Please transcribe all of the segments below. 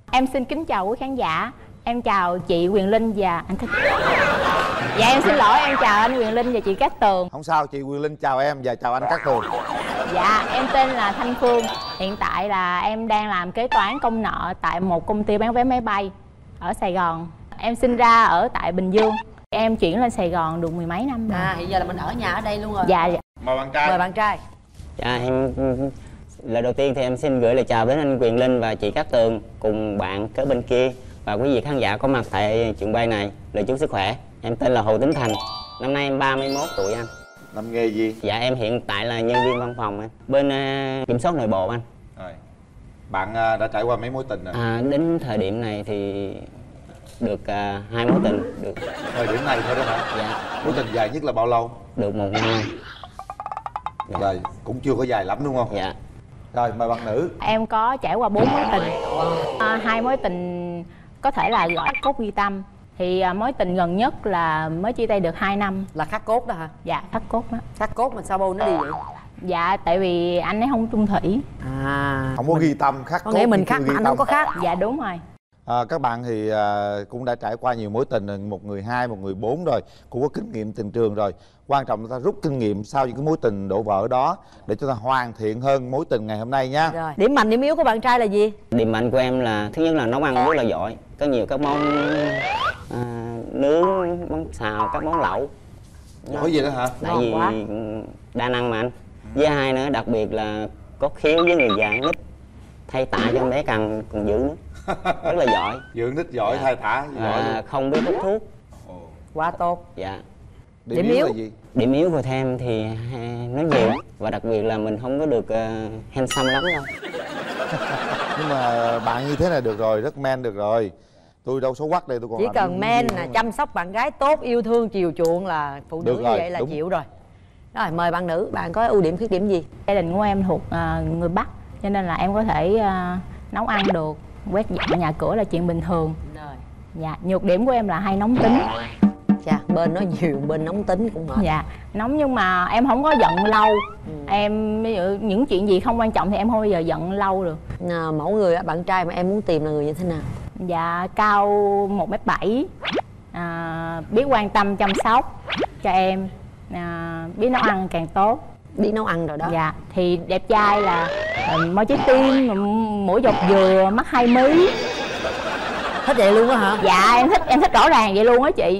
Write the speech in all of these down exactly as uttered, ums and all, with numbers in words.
Em xin kính chào quý khán giả. Em chào chị Quyền Linh và anh Thích. Dạ em xin lỗi, em chào anh Quyền Linh và chị Cát Tường. Không sao, chị Quyền Linh chào em và chào anh Cát Tường. Dạ em tên là Thanh Phương. Hiện tại là em đang làm kế toán công nợ tại một công ty bán vé máy bay ở Sài Gòn. Em sinh ra ở tại Bình Dương. Em chuyển lên Sài Gòn được mười mấy năm rồi. À hiện giờ là mình ở nhà ở đây luôn rồi. Dạ, dạ. Mời bạn trai. Mời bạn trai. Dạ em lời đầu tiên thì em xin gửi lời chào đến anh Quyền Linh và chị Cát Tường cùng bạn kế bên kia và quý vị khán giả có mặt tại trường quay này. Lời chúc sức khỏe. Em tên là Hồ Tính Thành. Năm nay em ba mươi mốt tuổi anh. Làm nghề gì? Dạ em hiện tại là nhân viên văn phòng anh. Bên uh, kiểm soát nội bộ anh. Rồi. Bạn uh, đã trải qua mấy mối tình rồi? À, đến thời điểm này thì được uh, hai mối tình. Được. Thời điểm này thôi đó hả? Dạ. Mối tình dài nhất là bao lâu? Được một năm. Dạ. Rồi cũng chưa có dài lắm đúng không? Dạ. Rồi mời bạn nữ. Em có trải qua bốn mối tình. À, hai mối tình có thể là gọi cốt ghi tâm. Thì à, mối tình gần nhất là mới chia tay được hai năm. Là khắc cốt đó hả? Dạ khắc cốt đó. Khắc cốt mà sao bô nó đi vậy? Dạ tại vì anh ấy không chung thủy. À Không có ghi tâm khắc có cốt. nghĩa mình khắc mà anh không có khắc. Dạ đúng rồi. À, các bạn thì à, cũng đã trải qua nhiều mối tình, một người hai, một người bốn rồi, cũng có kinh nghiệm tình trường rồi. Quan trọng là ta rút kinh nghiệm sau những cái mối tình đổ vỡ đó để chúng ta hoàn thiện hơn mối tình ngày hôm nay nha. Rồi. Điểm mạnh điểm yếu của bạn trai là gì? Điểm mạnh của em là thứ nhất là nấu ăn rất là giỏi. Có nhiều các món à, nướng, món xào, các món lẩu. Giỏi gì đó hả? Tại vì đa năng mà anh. Với hai nữa đặc biệt là có khiếu với người già nít, thay tạ cho em bé cần còn giữ nữa. Rất là giỏi. Dưỡng nít giỏi, dạ. thay tả giỏi à, luôn. không biết hút thuốc. Ồ. Quá tốt. Dạ. Điểm, Điểm yếu yếu là gì? Điểm yếu của thêm thì nói nhiều và đặc biệt là mình không có được uh, handsome lắm đâu. Nhưng mà bạn như thế này được rồi, rất man được rồi. Tôi đâu số quắc đây, tôi còn Chỉ làm cần men gì là nữa. chăm sóc bạn gái tốt, yêu thương chiều chuộng là phụ nữ Được như rồi, vậy là đúng. chịu rồi. Rồi mời bạn nữ, bạn có ưu điểm khuyết điểm gì? Gia đình của em thuộc uh, người Bắc cho nên là em có thể uh, nấu ăn được, quét dọn nhà cửa là chuyện bình thường. Rồi. Dạ, nhược điểm của em là hay nóng tính. Chà, bên nó nhiều, bên nóng tính cũng mệt. Dạ, nóng nhưng mà em không có giận lâu. Ừ. Em ví dụ những chuyện gì không quan trọng thì em không bao giờ giận lâu được. À, mẫu người bạn trai mà em muốn tìm là người như thế nào? Dạ, cao một mét bảy, à, biết quan tâm chăm sóc cho em, à, biết nấu ăn càng tốt. Biết nấu ăn rồi đó. Dạ, thì đẹp trai là môi trái tim, mũi dọc dừa, mắt hai mí. Thích vậy luôn á hả? Dạ em thích, em thích rõ ràng vậy luôn á chị.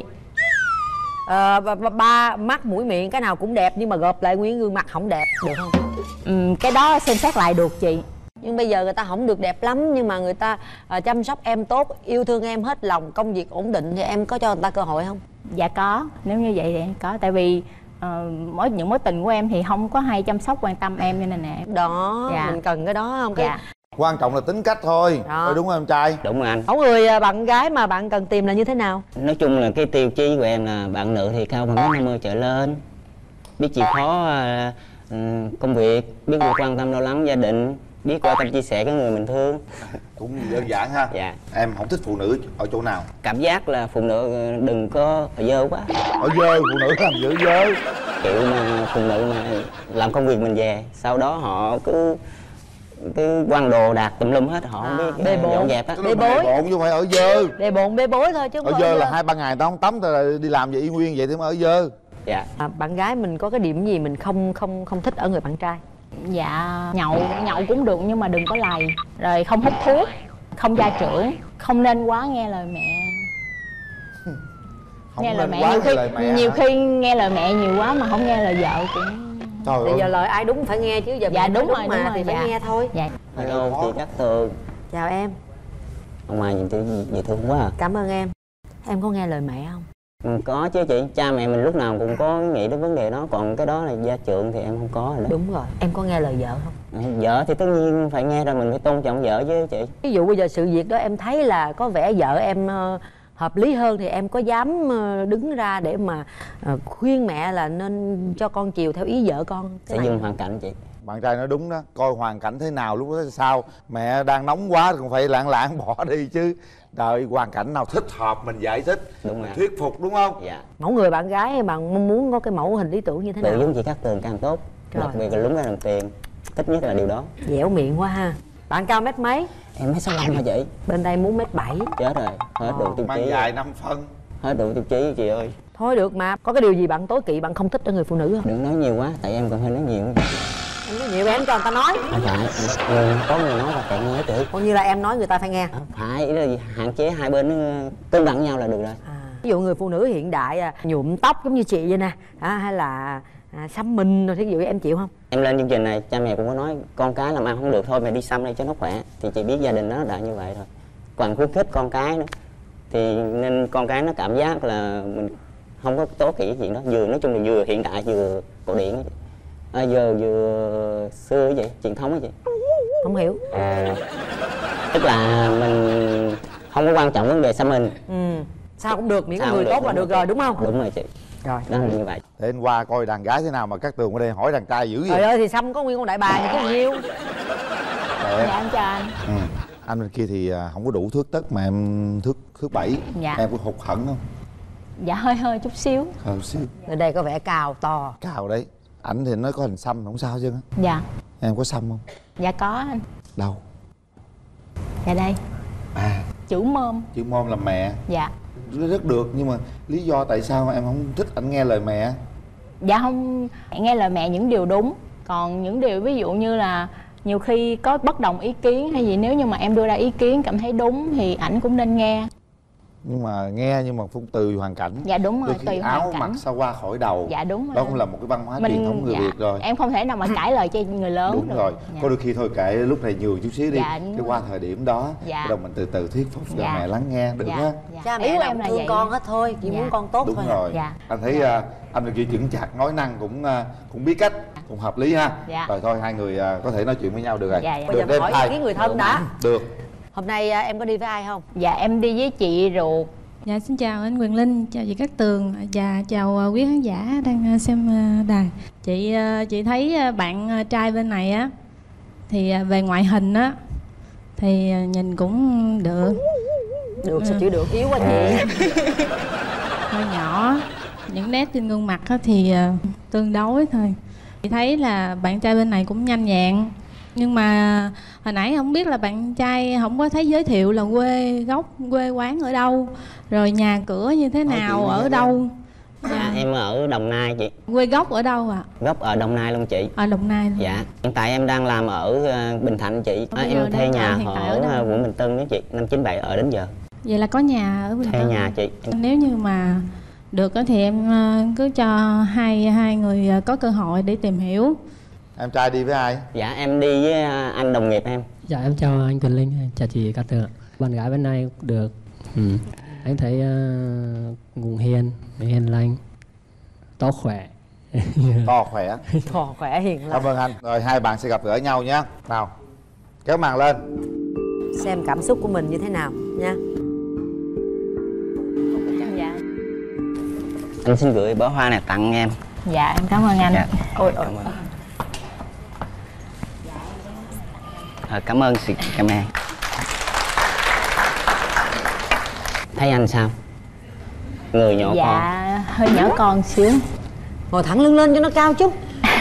À, ba, ba, ba mắt mũi miệng cái nào cũng đẹp nhưng mà gộp lại nguyên gương mặt không đẹp được không? Ừ, cái đó xem xét lại được chị. Nhưng bây giờ người ta không được đẹp lắm nhưng mà người ta à, chăm sóc em tốt, yêu thương em hết lòng, công việc ổn định thì em có cho người ta cơ hội không? Dạ có, nếu như vậy thì em có. Tại vì uh, mỗi những mối tình của em thì không có hay chăm sóc quan tâm em cho nên nè. Đó, dạ. mình cần cái đó không? Cái... Dạ. Quan trọng là tính cách thôi. Thôi đúng không em trai? Đúng rồi anh. Mẫu người bạn gái mà bạn cần tìm là như thế nào? Nói chung là cái tiêu chí của em là bạn nữ thì cao bằng năm mươi trở lên, biết chịu khó uh, công việc, biết được quan tâm lo lắng gia đình, biết quan tâm chia sẻ với người mình thương. Cũng đơn giản ha. Dạ. Em không thích phụ nữ ở chỗ nào? Cảm giác là phụ nữ đừng có dơ quá. Ở dơ, phụ nữ làm dữ dơ. Kiểu mà phụ nữ mà làm công việc mình về, sau đó họ cứ cứ quăng đồ đạc tùm lum hết, họ không À, biết bê bộn. dọn dẹp á. Bê bối. Bộn chứ không phải ở dơ. Để bộn bê bối thôi chứ không Ở có dơ là hai ba ngày tao không tắm, tao đi làm vậy y nguyên vậy thì mới ở dơ. Dạ. À, bạn gái mình có cái điểm gì mình không không không thích ở người bạn trai? Dạ, nhậu nhậu cũng được nhưng mà đừng có lầy. Rồi không hút thuốc, không gia trưởng, không nên quá nghe lời mẹ. Không nghe lời nên mẹ quá nhiều nghe khi lời mẹ nhiều hả? khi nghe lời mẹ nhiều quá mà không nghe lời vợ cũng. Trời Bây ơi. giờ lời ai đúng phải nghe chứ giờ Dạ mẹ đúng nói rồi, mà đúng rồi, thì phải dạ. nghe thôi. Dạ. Hello chị Cát Tường. Chào em. Ông Mai nhìn tôi dễ thương quá à. Cảm ơn em. Em có nghe lời mẹ không? Ừ, có chứ chị, cha mẹ mình lúc nào cũng có nghĩ đến vấn đề đó, còn cái đó là gia trưởng thì em không có rồi đó. Đúng rồi. Em có nghe lời vợ không? Ừ, vợ thì tất nhiên phải nghe rồi, mình phải tôn trọng vợ chứ chị. Ví dụ bây giờ sự việc đó em thấy là có vẻ vợ em uh, hợp lý hơn thì em có dám uh, đứng ra để mà uh, khuyên mẹ là nên cho con chiều theo ý vợ con? Sẽ dùng hoàn cảnh chị. Bạn trai nói đúng đó, coi hoàn cảnh thế nào lúc đó sao. Mẹ đang nóng quá thì cũng phải lãng lãng bỏ đi chứ. Đợi hoàn cảnh nào thích hợp mình giải thích, Đúng rồi. thuyết phục đúng không? Dạ. Mẫu người bạn gái bạn mong muốn có cái mẫu hình lý tưởng như thế Tự nào? giống chị Cát Tường càng tốt. Rồi. Đặc biệt là lúng ra đồng tiền. Thích nhất là điều đó. Dẻo miệng quá ha. Bạn cao mét mấy? Em mét sáu lăm hả chị? Bên đây muốn mét bảy. Chết rồi, hết đủ tiêu Mang chí. dài năm phân. Hết đủ tiêu chí chị ơi. Thôi được mà, có cái điều gì bạn tối kỵ, bạn không thích ở người phụ nữ không? Đừng nói nhiều quá, tại em còn hơi nói nhiều. Em nói nhiều em cho người ta nói. À, phải, em, có người nói là kệ nghe chị. Coi như là em nói người ta phải nghe. À, phải, ý là hạn chế hai bên nó cân bằng nhau là được rồi. À, ví dụ người phụ nữ hiện đại à, nhuộm tóc giống như chị vậy nè, à, hay là à, xăm mình rồi, thí dụ em chịu không? Em lên chương trình này, cha mẹ cũng có nói con cái làm ăn không được thôi mày đi xăm đây cho nó khỏe. Thì chị biết gia đình nó đã như vậy rồi. Còn khuyến khích con cái nữa. Thì nên con cái nó cảm giác là mình không có tố kỵ cái chuyện đó. Vừa nói chung là vừa hiện đại vừa cổ điển. À, giờ vừa xưa vậy, truyền thống á chị. Không hiểu. À, tức là mình không có quan trọng vấn đề xăm mình. Ừ. Sao cũng được, miễn Sao người cũng tốt được, là đúng được rồi đúng không? Đúng rồi chị. Rồi. Đó là như vậy. Để anh qua coi đàn gái thế nào mà các Tường ở đây hỏi đàn trai dữ Trời vậy. ơi thì xăm có nguyên con đại bàng thì có nhiêu. Dạ em chào anh. Ừ. Anh bên kia thì à, không có đủ thước tất mà em thước thước bảy. Dạ. Em có hụt hẫng không? Dạ hơi hơi chút xíu. Không xíu. Ở đây có vẻ cao to. Cao đấy. Ảnh thì nói có hình xăm không sao chứ. Dạ. Em có xăm không? Dạ có anh. Đâu? Dạ đây. À, Chữ môm. chữ môn làm mẹ. Dạ. Rất được, nhưng mà lý do tại sao mà em không thích ảnh nghe lời mẹ? Dạ không, nghe lời mẹ những điều đúng. Còn những điều ví dụ như là nhiều khi có bất đồng ý kiến hay gì, nếu như mà em đưa ra ý kiến cảm thấy đúng thì ảnh cũng nên nghe. Nhưng mà nghe nhưng mà cũng tùy hoàn cảnh. Dạ đúng rồi, Đôi khi tùy áo hoàn cảnh. mặc sao qua khỏi đầu. Dạ đúng rồi. Đó cũng là một cái văn hóa Mình- truyền thống người dạ, Việt rồi. em không thể nào mà cãi lời cho người lớn Đúng được. rồi. Dạ. Có đôi khi thôi kệ lúc này nhường chút xíu đi. Dạ, đúng Cái rồi. qua thời điểm đó, Dạ. bắt đầu mình từ từ thuyết phục cho Dạ. mẹ lắng nghe được Dạ. ha. Dạ. Cha Ý mẹ của nào em cũng là thương vậy. con hết thôi, chỉ Dạ. muốn con tốt Đúng thôi. rồi. Dạ. Anh thấy Dạ. à, anh bên kia chững chạc nói năng cũng à, cũng biết cách, cũng hợp lý ha. Dạ. Rồi thôi hai người à, có thể nói chuyện với nhau được rồi. Dạ, dạ. Bây giờ Được, hỏi đem ý kiến người thân đã. Được. Hôm nay à, em có đi với ai không? Dạ em đi với chị ruột. Dạ xin chào anh Quyền Linh, chào chị Cát Tường và chào quý khán giả đang xem đài. Chị chị thấy bạn trai bên này á thì về ngoại hình á thì nhìn cũng được. Được sao chữ được, yếu quá chị. Hơi nhỏ, những nét trên gương mặt á thì tương đối thôi. Chị thấy là bạn trai bên này cũng nhanh nhẹn. Nhưng mà hồi nãy không biết là bạn trai không có thấy giới thiệu là quê gốc, quê quán ở đâu, rồi nhà cửa như thế Hỏi nào, chị ở nghe đâu. Dạ em ở Đồng Nai chị. Quê gốc ở đâu ạ? À? Gốc ở Đồng Nai luôn chị. Ở Đồng Nai luôn. Dạ, hiện tại em đang làm ở ờ, Bình Thạnh chị. À, Bây giờ em thuê đang nhà làm hiện tại ở ở đâu? ờ, quận Bình Tân đó chị, năm chín bảy ở đến giờ. Vậy là có nhà ở Bình Thuê Tân. nhà chị. Nếu như mà được á thì em ờ, cứ cho hai hai người ờ, có cơ hội để tìm hiểu. Em trai đi với ai? Dạ em đi với ờ, anh đồng nghiệp em. Dạ em chào anh Quyền Linh, chào chị Cát Tường. Bạn gái bên này cũng được. Ừ. Anh thấy uh, cũng hiền, hiền lành, to khỏe. To khỏe. Thò khỏe hiền lành. Cảm ơn anh. Rồi hai bạn sẽ gặp gỡ nhau nhé. Nào, kéo màn lên. Xem cảm xúc của mình như thế nào nha. Dạ. Anh xin gửi bó hoa này tặng em. Dạ em cảm ơn anh. Dạ. Ôi ôi. Cảm ơn. Ờ, cảm ơn sự cảm ơn. Thấy anh sao? Người nhỏ con. Dạ hơi nhỏ con xíu. Ngồi thẳng lưng lên cho nó cao chút.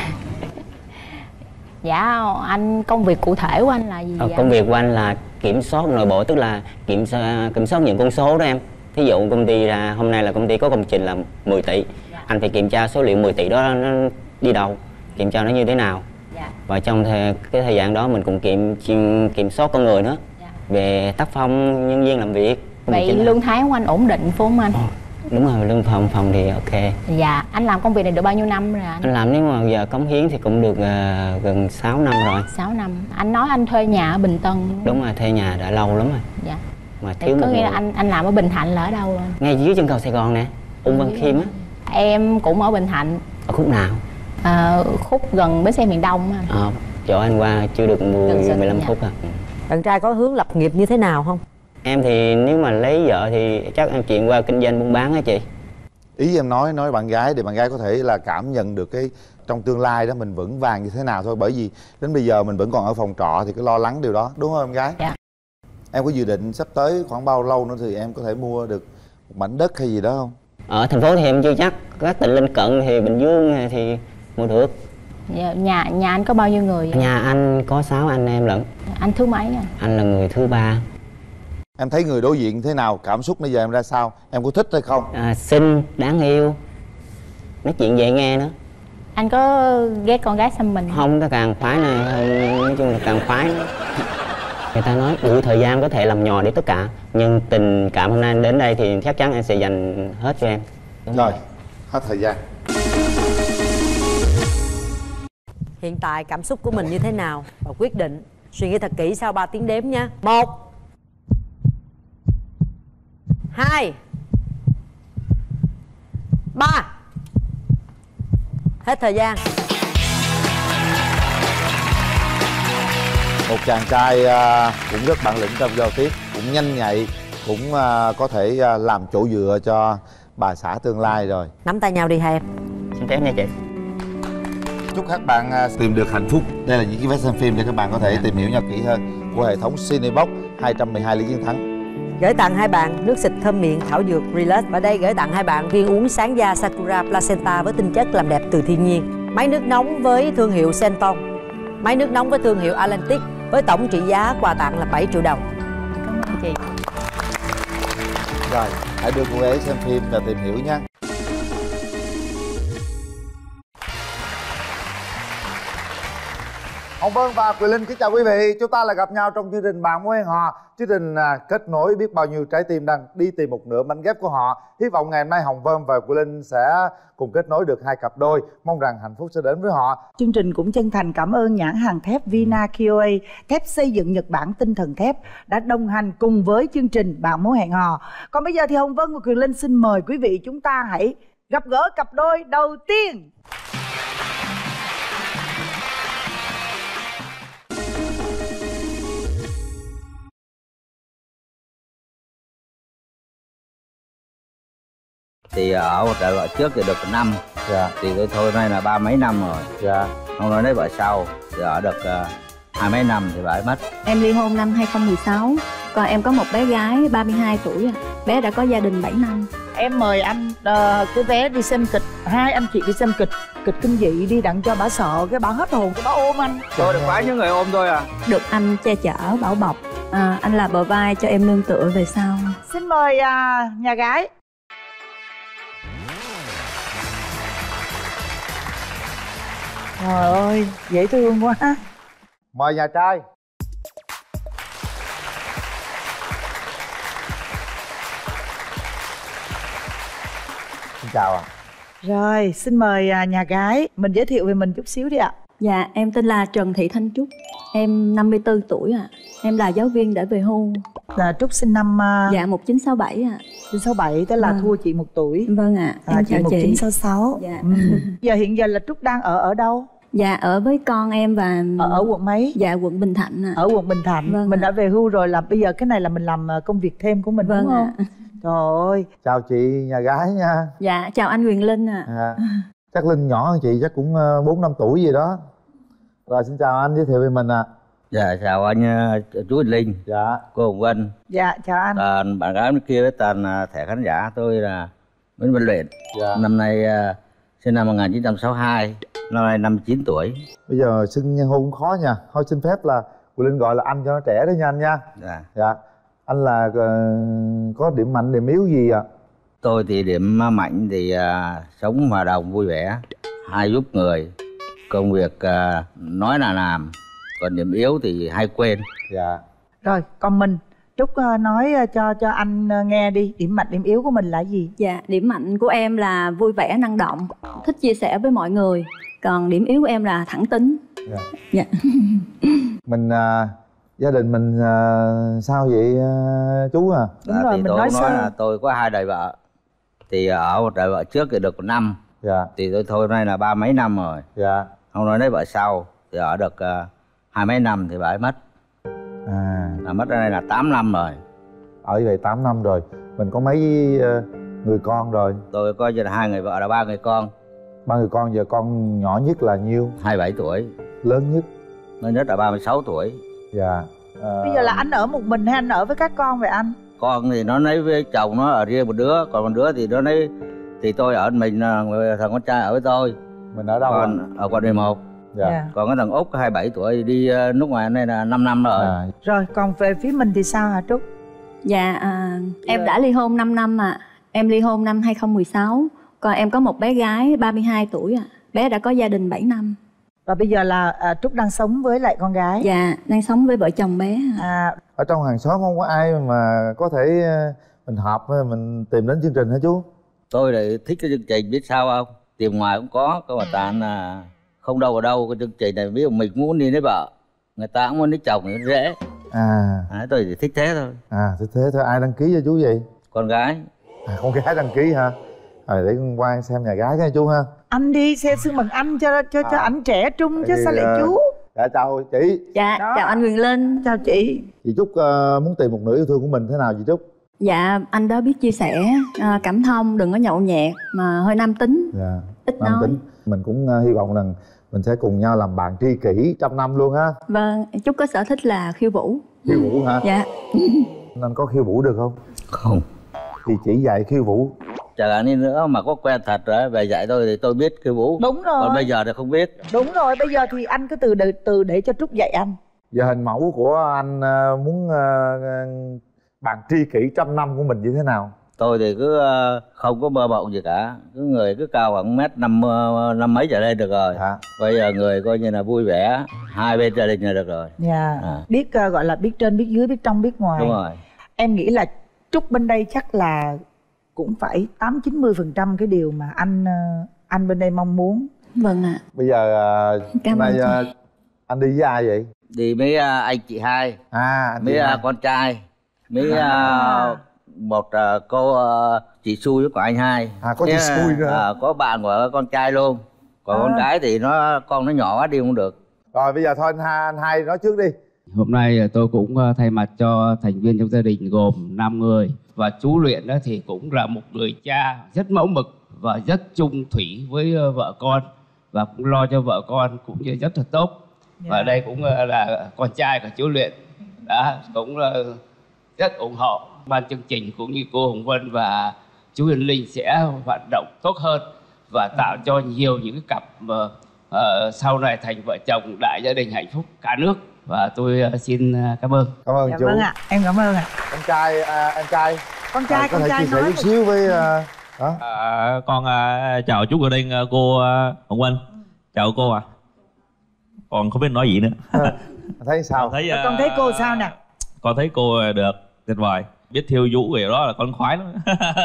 Dạ anh công việc cụ thể của anh là gì Ờ, vậy? công việc của anh là kiểm soát nội bộ, tức là kiểm soát, kiểm soát những con số đó em. Thí dụ công ty là hôm nay là công ty có công trình là mười tỷ, anh phải kiểm tra số liệu mười tỷ đó nó đi đâu, kiểm tra nó như thế nào. Dạ. Và trong thời, cái thời gian đó mình cũng kiểm kiểm, kiểm soát con người nữa, Dạ. về tác phong nhân viên làm việc. Vậy Chính là- lương tháng của anh ổn định phải không anh? Đúng rồi, lương phòng phòng thì ok. Dạ anh làm công việc này được bao nhiêu năm rồi anh? Anh làm nếu mà giờ cống hiến thì cũng được uh, gần sáu năm rồi. sáu năm. Anh nói anh thuê nhà ở Bình Tân. Đúng rồi, thuê nhà đã lâu lắm rồi. Dạ. Mà Thì thiếu có một nghĩa là người. anh anh làm ở Bình Thạnh là ở đâu rồi? Ngay dưới chân cầu Sài Gòn nè, Ung Văn Khiêm á. Em cũng ở Bình Thạnh. Ở khúc nào? À, khúc gần bến xe miền Đông anh. Ờ, chỗ anh qua chưa được mười Gần mười lăm dạ. phút à. Bạn trai có hướng lập nghiệp như thế nào không? Em thì nếu mà lấy vợ thì chắc em chuyển qua kinh doanh buôn bán á chị. Ý em nói nói bạn gái để bạn gái có thể là cảm nhận được cái trong tương lai đó mình vững vàng như thế nào thôi. Bởi vì đến bây giờ mình vẫn còn ở phòng trọ thì cứ lo lắng điều đó, đúng không em gái? Dạ. Em có dự định sắp tới khoảng bao lâu nữa thì em có thể mua được một mảnh đất hay gì đó không? Ở thành phố thì em chưa chắc, các tỉnh lân cận thì Bình Dương thì mua được. Dạ, nhà nhà anh có bao nhiêu người? Nhà anh có sáu anh em lận. Anh thứ mấy à? Anh là người thứ ba. Em thấy người đối diện thế nào? Cảm xúc bây giờ em ra sao? Em có thích hay không? À, xinh, đáng yêu, nói chuyện dễ nghe nữa. Anh có ghét con gái xăm mình? Không, cái càng khoái này, nói chung là càng khoái. Người ta nói đủ thời gian có thể làm nhò để tất cả, nhưng tình cảm hôm nay anh đến đây thì chắc chắn em sẽ dành hết cho em. Đúng rồi, hết thời gian. Hiện tại cảm xúc của mình như thế nào và quyết định suy nghĩ thật kỹ sau ba tiếng đếm nha. Một, hai, ba. Hết thời gian. Một chàng trai à, cũng rất bản lĩnh trong giao tiếp, cũng nhanh nhạy, cũng à, có thể à, làm chỗ dựa cho bà xã tương lai rồi. Nắm tay nhau đi hai em. Xin phép nha chị. Chúc các bạn à, tìm được hạnh phúc. Đây là những cái vé xem phim để các bạn có thể tìm hiểu nhau kỹ hơn của hệ thống Cinebox hai trăm mười hai Lý Chiến Thắng. Gửi tặng hai bạn nước xịt thơm miệng thảo dược Relax. Và đây gửi tặng hai bạn viên uống sáng da Sakura Placenta với tinh chất làm đẹp từ thiên nhiên. Máy nước nóng với thương hiệu Senton. Máy nước nóng với thương hiệu Atlantic với tổng trị giá quà tặng là bảy triệu đồng. Cảm ơn chị. Rồi, hãy đưa cô ấy xem phim và tìm hiểu nhé. Hồng Vân và Quyền Linh kính chào quý vị. Chúng ta lại gặp nhau trong chương trình Bạn Muốn Hẹn Hò. Chương trình à, kết nối biết bao nhiêu trái tim đang đi tìm một nửa mảnh ghép của họ. Hy vọng ngày hôm nay Hồng Vân và Quyền Linh sẽ cùng kết nối được hai cặp đôi. Mong rằng hạnh phúc sẽ đến với họ. Chương trình cũng chân thành cảm ơn nhãn hàng thép Vina Q A, thép xây dựng Nhật Bản tinh thần thép đã đồng hành cùng với chương trình Bạn Muốn Hẹn Hò. Còn bây giờ thì Hồng Vân và Quyền Linh xin mời quý vị chúng ta hãy gặp gỡ cặp đôi đầu tiên. Thì ở một đời vợ trước thì được một năm. Dạ. Thì tôi thôi nay là ba mấy năm rồi. Dạ. Không nói lấy vợ sau thì ở được uh, hai mấy năm thì bà ấy mất. Em ly hôn năm hai không một sáu. Còn em có một bé gái ba mươi hai tuổi. Bé đã có gia đình bảy năm. Em mời anh uh, cái vé đi xem kịch. Hai anh chị đi xem kịch kịch kinh dị đi, đặng cho bà sợ cái bà hết hồn cái bà ôm anh. Tôi được khoái những người ôm tôi à. Được anh che chở, bảo bọc. à, Anh là bờ vai cho em nương tựa về sau. Xin mời uh, nhà gái. Trời ơi, dễ thương quá. Mời nhà trai. Xin chào ạ. À. Rồi, xin mời nhà gái. Mình giới thiệu về mình chút xíu đi ạ. Dạ, em tên là Trần Thị Thanh Trúc. Em năm mươi tư tuổi ạ. À. Em là giáo viên đã về hưu. Là Trúc sinh năm uh... Dạ một chín sáu bảy ạ. À. chín sáu bảy, tức là vâng. thua chị một tuổi. Vâng ạ. À. Em à, chào chị. một chín sáu sáu. Dạ. Ừ. Giờ hiện giờ là Trúc đang ở ở đâu? Dạ ở với con em và ở, ở quận mấy? Dạ quận Bình Thạnh ạ. Ở quận Bình Thạnh. Vâng mình ạ. đã về hưu rồi, là bây giờ cái này là mình làm công việc thêm của mình. Vâng đúng không? ạ. Trời ơi. Chào chị nhà gái nha. Dạ chào anh Quyền Linh ạ. À. Chắc Linh nhỏ hơn chị chắc cũng bốn năm tuổi gì đó. Rồi xin chào anh, giới thiệu về mình ạ. À. Dạ chào anh chú Anh Linh. Dạ. Cô Hồng Vân. Dạ chào anh. Toàn bạn gái bên kia với toàn thẻ khán giả. Tôi là Nguyễn Văn Luyện. Dạ. Năm nay uh, sinh năm một nghìn chín trăm sáu mươi hai. Năm nay năm mươi chín tuổi. Bây giờ xưng hô cũng khó nha. Thôi xin phép là Quyền Linh gọi là anh cho nó trẻ đấy nha anh nha. Dạ. Dạ. Anh là uh, có điểm mạnh điểm yếu gì ạ? À? Tôi thì điểm mạnh thì uh, sống hòa đồng vui vẻ, hay giúp người, công việc uh, nói là làm. Còn điểm yếu thì hay quên. Dạ. Rồi còn mình Trúc uh, nói uh, cho cho anh uh, nghe đi, điểm mạnh điểm yếu của mình là gì? Dạ điểm mạnh của em là vui vẻ năng động, thích chia sẻ với mọi người. Còn điểm yếu của em là thẳng tính. Dạ. Dạ. Mình uh, gia đình mình uh, sao vậy uh, chú à? Đúng rồi, thì mình tôi nói, nói sao? là tôi có hai đời vợ. Thì ở một đời vợ trước thì được một năm. Dạ. Thì tôi thôi nay là ba mấy năm rồi. Dạ. Không nói lấy vợ sau thì ở được uh, hai mấy năm thì bà ấy mất. À. Là mất ở đây là tám năm rồi. Ở vậy tám năm rồi. Mình có mấy uh, người con rồi? Tôi có là hai người vợ là ba người con. Ba người con, giờ con nhỏ nhất là nhiêu? hai mươi bảy tuổi. Lớn nhất? Lớn nhất là ba mươi sáu tuổi. Dạ. À... Bây giờ là anh ở một mình hay anh ở với các con vậy anh? Con thì nó lấy với chồng nó ở riêng một đứa. Còn một đứa thì nó lấy. Thì tôi ở mình, thằng con trai ở với tôi. Mình ở đâu? Còn ở quận mười một. Dạ. Dạ. Còn cái thằng Út hai mươi bảy tuổi đi ờ, nước ngoài này là năm năm rồi. À, Rồi còn về phía mình thì sao hả Trúc? Dạ, à, em đã ly hôn năm năm ạ. À. Em ly hôn năm hai không một sáu. Còn em có một bé gái ba mươi hai tuổi ạ. À. Bé đã có gia đình bảy năm. Và bây giờ là à, Trúc đang sống với lại con gái. Dạ, đang sống với vợ chồng bé. À, ở trong hàng xóm không có ai mà có thể ờ, mình hợp mình tìm đến chương trình hả chú? Tôi lại thích cái chương trình, biết sao không? Tìm ngoài cũng có, có mà tàn là không đâu ở đâu. Cái chương trình này ví dụ mình muốn đi lấy vợ, người ta cũng muốn lấy chồng thì nó dễ. À, à tôi chỉ thích thế thôi. À thế thế thôi, ai đăng ký cho chú vậy? Con gái. À, con gái đăng ký hả? Rồi để con qua xem nhà gái cái chú ha. anh đi xe xương bằng anh cho cho cho À. ảnh trẻ trung chứ Thì, sao lại ờ, chú. Dạ chào chị. Dạ, Đó. chào anh Quyền Linh. Chào chị. Chị Trúc uh, muốn tìm một nửa yêu thương của mình thế nào chị Trúc? Dạ, anh đó biết chia sẻ, à, cảm thông, đừng có nhậu nhẹt mà hơi nam tính. Dạ. Ít Nam nói. tính. Mình cũng uh, hy vọng rằng mình sẽ cùng nhau làm bạn tri kỷ trăm năm luôn ha. Vâng, Trúc có sở thích là khiêu vũ. Khiêu vũ hả? Dạ. Anh có khiêu vũ được không? Không. Thì chỉ dạy khiêu vũ. Chả là đi nữa mà có quen thật rồi về dạy tôi thì tôi biết khiêu vũ. Đúng rồi. Còn bây giờ thì không biết. Đúng rồi, bây giờ thì anh cứ từ để, từ để cho Trúc dạy anh. Giờ hình mẫu của anh uh, muốn uh, bạn tri kỷ trăm năm của mình như thế nào? Tôi thì cứ uh, không có mơ mộng gì cả. Cứ người cứ cao khoảng mét năm uh, năm mấy trở lên được rồi. Dạ. Bây giờ người coi như là vui vẻ, hai bên gia đình là được rồi. Dạ. À. Biết uh, gọi là biết trên biết dưới, biết trong biết ngoài. Đúng rồi. Em nghĩ là Trúc bên đây chắc là cũng phải tám chín mươi phần trăm cái điều mà anh uh, anh bên đây mong muốn. Vâng ạ. Bây giờ uh, Cảm hôm ơn nay uh, anh đi với ai vậy? Đi với uh, anh chị hai. À, anh Mấy chị uh, hai. con trai. Mấy À. uh, một uh, cô uh, chị xui của anh hai. À, có chị Thế, xui nữa. uh, có bạn của con trai luôn. Còn À. con gái thì nó con nó nhỏ quá đi không được. Rồi bây giờ thôi anh hai, anh hai nói trước đi. Hôm nay tôi cũng thay mặt cho thành viên trong gia đình gồm năm người. Và chú Luyện đó thì cũng là một người cha rất mẫu mực và rất chung thủy với vợ con. Và cũng lo cho vợ con cũng như rất là tốt. Dạ. Và đây cũng là con trai của chú Luyện. Đã cũng rất ủng hộ ban chương trình cũng như cô Hồng Vân và chú Huyền Linh sẽ hoạt động tốt hơn. Và tạo cho nhiều những cái cặp mà uh, sau này thành vợ chồng đại gia đình hạnh phúc cả nước. Và tôi uh, xin uh, cảm ơn. Cảm ơn Dạ chú. vâng ạ, em cảm ơn ạ. Anh trai, à, anh trai. Con trai, à, có con thể trai chia sẻ nói chút xíu với uh, đó. À, con à, chào chú Quyền Linh, cô à, Hồng Vân. Chào cô ạ. À. Còn không biết nói gì nữa. À, thấy sao? Con thấy, Con thấy cô sao nè? Con thấy cô được tuyệt vời. Biết thiêu vũ về đó là con khoái lắm.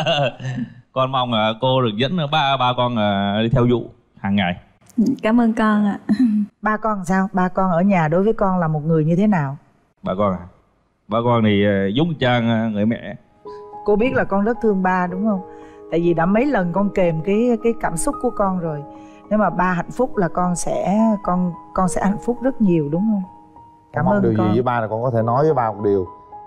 Con mong là cô được dẫn ba ba con đi theo vũ hàng ngày. Cảm ơn con ạ. Ba con sao? Ba con ở nhà đối với con là một người như thế nào? Ba con à? Ba con thì giống trang người mẹ. Cô biết là con rất thương ba đúng không? Tại vì đã mấy lần con kềm cái cái cảm xúc của con rồi. Nếu mà ba hạnh phúc là con sẽ con con sẽ hạnh phúc rất nhiều đúng không? Cảm Con mong ơn điều con. gì với ba là con có thể nói với ba một điều.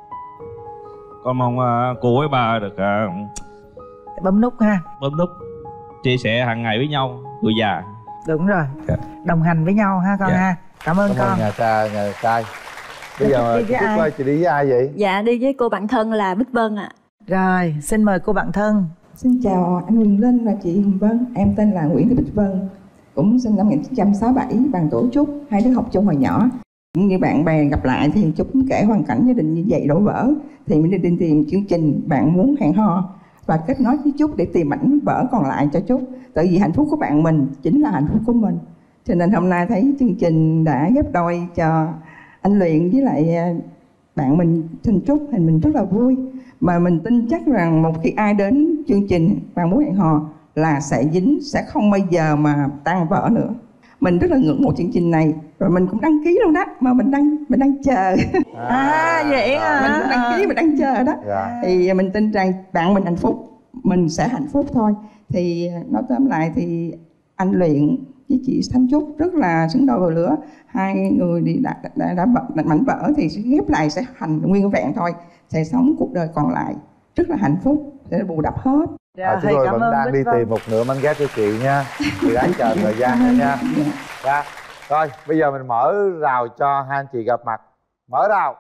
Con mong uh, cô với ba được uh, bấm nút ha. Bấm nút chia sẻ hàng ngày với nhau, người già. Đúng rồi. Dạ. Đồng hành với nhau ha con Dạ. ha. Cảm ơn Cảm con. ơn nhà trai, nhà trai. Bây giờ Đi chị với Trúc ai? ơi, chị đi với ai vậy? Dạ, đi với cô bạn thân là Bích Vân ạ. Rồi, xin mời cô bạn thân. Xin chào anh Quyền Linh và chị Hồng Vân. Em tên là Nguyễn Thị Bích Vân, cũng sinh năm một nghìn chín trăm sáu mươi bảy, bằng tuổi Trúc. Hai đứa học chung hồi nhỏ. Cũng như bạn bè gặp lại thì Trúc kể hoàn cảnh gia đình như vậy đổ vỡ. Thì mình đi tìm chương trình Bạn Muốn Hẹn Hò và kết nối với Trúc để tìm mảnh vỡ còn lại cho Trúc. Tại vì hạnh phúc của bạn mình chính là hạnh phúc của mình. Cho nên hôm nay thấy chương trình đã ghép đôi cho anh Luyện với lại bạn mình thành Trúc thì mình rất là vui. Mà mình tin chắc rằng một khi ai đến chương trình Bạn Muốn Hẹn Hò là sẽ dính, sẽ không bao giờ mà tan vỡ nữa. Mình rất là ngưỡng mộ chương trình này, rồi mình cũng đăng ký luôn đó, mà mình đang mình đang chờ. À vậy hả? Mình cũng đăng ký, mình đang chờ đó. Dạ. Thì mình tin rằng bạn mình hạnh phúc, mình sẽ hạnh phúc thôi. Thì nói tóm lại thì anh Luyện với chị Thanh Trúc rất là xứng đôi vào lửa. Hai người đi đã đã, đã, đã mảnh vỡ thì ghép lại sẽ thành nguyên vẹn thôi, sẽ sống cuộc đời còn lại rất là hạnh phúc, sẽ bù đắp hết. À, chúng tôi vẫn đang đi tìm một nửa mảnh ghép cho chị nha. Chị đang chờ thời gian nữa nha. Dạ. Rồi bây giờ mình mở rào cho hai anh chị gặp mặt. Mở rào.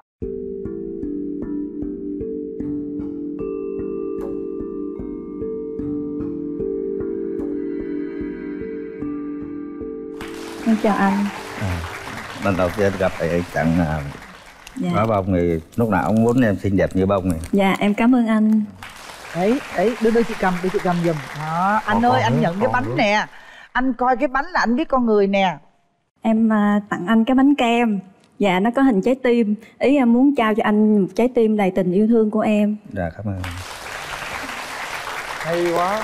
À, Em chào anh. À, lần đầu tiên gặp thầy anh tặng à, Dạ. quả bông thì lúc nào cũng muốn em xinh đẹp như bông này. Dạ em cảm ơn anh. Đấy, đấy, đưa đưa chị cầm, đưa chị cầm giùm. Đó, anh Còn ơi, còn anh nữa, nhận cái còn bánh nữa. nè. Anh coi cái bánh là anh biết con người nè. Em à, tặng anh cái bánh kem. Dạ nó có hình trái tim. Ý em muốn trao cho anh một trái tim đầy tình yêu thương của em. Dạ cảm ơn. Hay quá.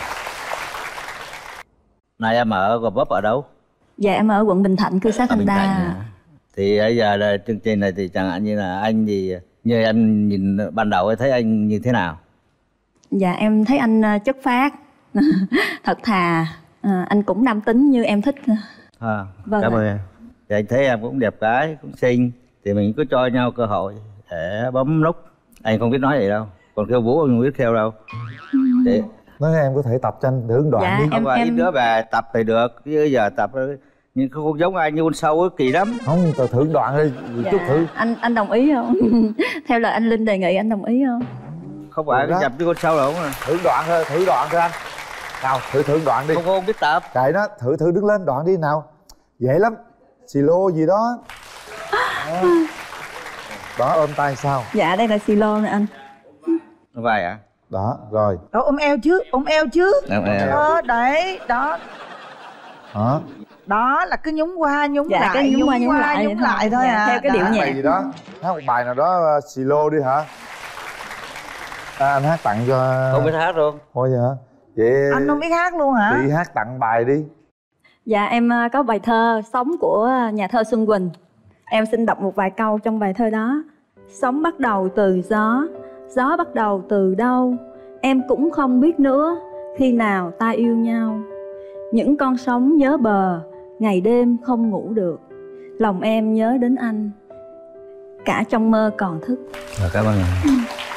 Này em ở Gò Vấp ở đâu? Dạ em ở quận Bình Thạnh, cư xá Thanh Bình Thạnh Đa. hả? Thì bây giờ là chương trình này thì chẳng hạn như là anh thì như em nhìn ban đầu ấy thấy anh như thế nào? Dạ em thấy anh à, chất phác, thật thà, à, anh cũng nam tính như em thích. À, Vâng cảm ạ. ơn em. Thì anh thấy em cũng đẹp gái, cũng xinh. Thì mình cứ cho nhau cơ hội để bấm nút. Anh không biết nói gì đâu. Còn kêu Vũ anh không biết kêu đâu. Để... Nói em có thể tập cho anh thử đoạn Dạ, đi. em- Không phải ít đứa về tập thì được. Chứ giờ tập nhưng không giống ai như con sâu ấy, kỳ lắm. Không, tao thử đoạn đi, Dạ, chút thử. anh anh đồng ý không? Theo lời anh Linh đề nghị anh đồng ý không? Không phải Được cái đó. nhập như con sâu đâu à. Thử đoạn thôi, thử đoạn thôi anh. Nào, thử thử đoạn đi. Không không biết tập. Kệ nó, thử thử đứng lên đoạn đi nào. Dễ lắm. Xì lô gì đó. Đó, đó ôm tay sao? Dạ đây là xì lô nè anh. Vậy à? Đó, rồi. Đó, ôm eo chứ, ôm eo chứ. Ôm eo. Đó, đấy, đó. Đó. Đó là cứ nhúng qua, nhúng Dạ, lại, cái nhúng qua, nhúng lại nhúng vậy lại thôi. thôi Dạ, à. theo cái điệu Đó. nhạc. Bài gì đó. Hát một bài nào đó uh, xì lô đi hả? À, anh hát tặng cho... Không biết hát luôn. Thôi vậy hả? Vậy Anh không biết hát luôn hả? chị hát tặng bài đi. Dạ em à, có bài thơ Sống của nhà thơ Xuân Quỳnh. Em xin đọc một vài câu trong bài thơ đó. Sống bắt đầu từ gió, gió bắt đầu từ đâu, em cũng không biết nữa. Khi nào ta yêu nhau, những con sóng nhớ bờ, ngày đêm không ngủ được. Lòng em nhớ đến anh, cả trong mơ còn thức. Rồi, cảm ơn em.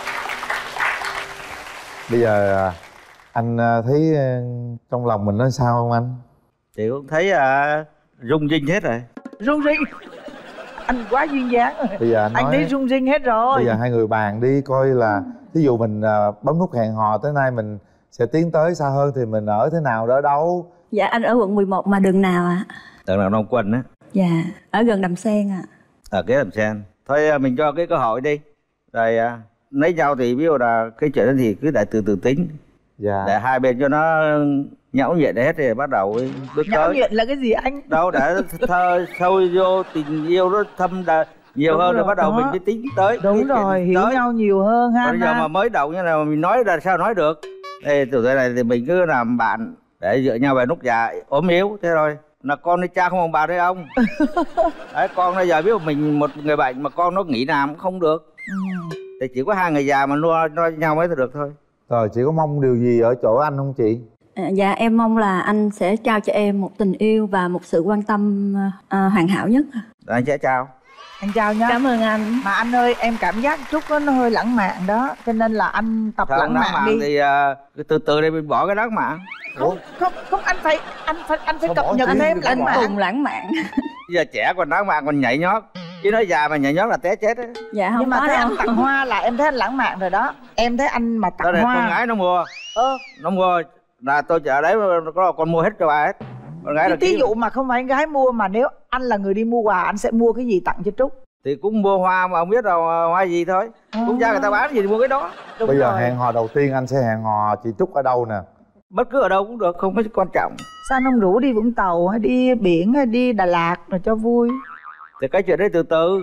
Bây giờ à, anh à, thấy à, trong lòng mình nó sao không anh? Chị cũng thấy à, rung rinh hết rồi. Rung rinh. Anh quá duyên dáng rồi. Bây giờ anh Anh nói, thấy rung rinh hết rồi. bây giờ hai người bàn đi coi là ví dụ mình à, bấm nút hẹn hò tới nay mình sẽ tiến tới xa hơn thì mình ở thế nào đó đâu. Dạ anh ở quận mười một mà đường nào ạ? À? Tận là Đông Quân á. Dạ ở gần Đầm Sen ạ. À. Ở kế Đầm Sen. Thôi à, mình cho cái cơ hội đi. Rồi à, lấy nhau thì ví dụ là cái chuyện đó thì cứ để từ từ tính. Dạ. Để hai bên cho nó nhão nhẹn hết thì bắt đầu bước Nhão tới. nhuyễn là cái gì anh? Đâu để thơ sâu vô tình yêu nó thâm đà, nhiều Đúng hơn rồi rồi, bắt đầu đó. mình mới tính tới. Đúng cái chuyện rồi, hiểu tới. nhau nhiều hơn ha. Còn bây giờ ha. mà mới đầu như là mình nói ra sao nói được. Đây từ thế này thì mình cứ làm bạn để dựa nhau về lúc già ốm yếu thế thôi. Là con đi cha không bằng bà đấy ông. Đấy con bây giờ biết mình một người bệnh mà con nó nghỉ làm cũng không được. Ừ. Thì chỉ có hai người già mà nuôi nuôi nhau mới được thôi. Rồi chị có mong điều gì ở chỗ anh không chị? À, dạ em mong là anh sẽ trao cho em một tình yêu và một sự quan tâm à, hoàn hảo nhất. Rồi anh sẽ chào. Anh chào nhá. Cảm ơn anh. Mà anh ơi, em cảm giác Trúc nó nó hơi lãng mạn đó, cho nên là anh tập Thôi lãng lãng mạn mạn đi. thì uh, từ từ đây mình bỏ cái lãng mạn. Không, không, không, anh phải anh phải anh phải Sao cập bỏ nhật tí thêm được lãng bỏ? mạn. Cùng lãng mạn. Bây giờ trẻ còn lãng mạn còn nhảy nhót. Chứ nói già mà nhảy nhót là té chết á. Dạ không Nhưng mà có thấy đâu. anh tặng hoa là em thấy anh lãng mạn rồi đó. Em thấy anh mà Đó tặng này hoa. con gái nó mua. Ơ, Nó mua là tôi chợ đấy có con mua hết cho bà hết. Con gái là tí ký- dụ mà không phải gái mua mà nếu anh là người đi mua quà, anh sẽ mua cái gì tặng cho Trúc? thì cũng mua hoa mà không biết là hoa gì thôi. Cũng ra người ta bán gì thì mua cái đó. Đúng Bây giờ rồi. hẹn hò đầu tiên anh sẽ hẹn hò chị Trúc ở đâu nè? Bất cứ ở đâu cũng được, không có quan trọng. Sao anh không rủ đi Vũng Tàu hay đi biển hay đi Đà Lạt rồi cho vui? Thì cái chuyện đấy từ từ.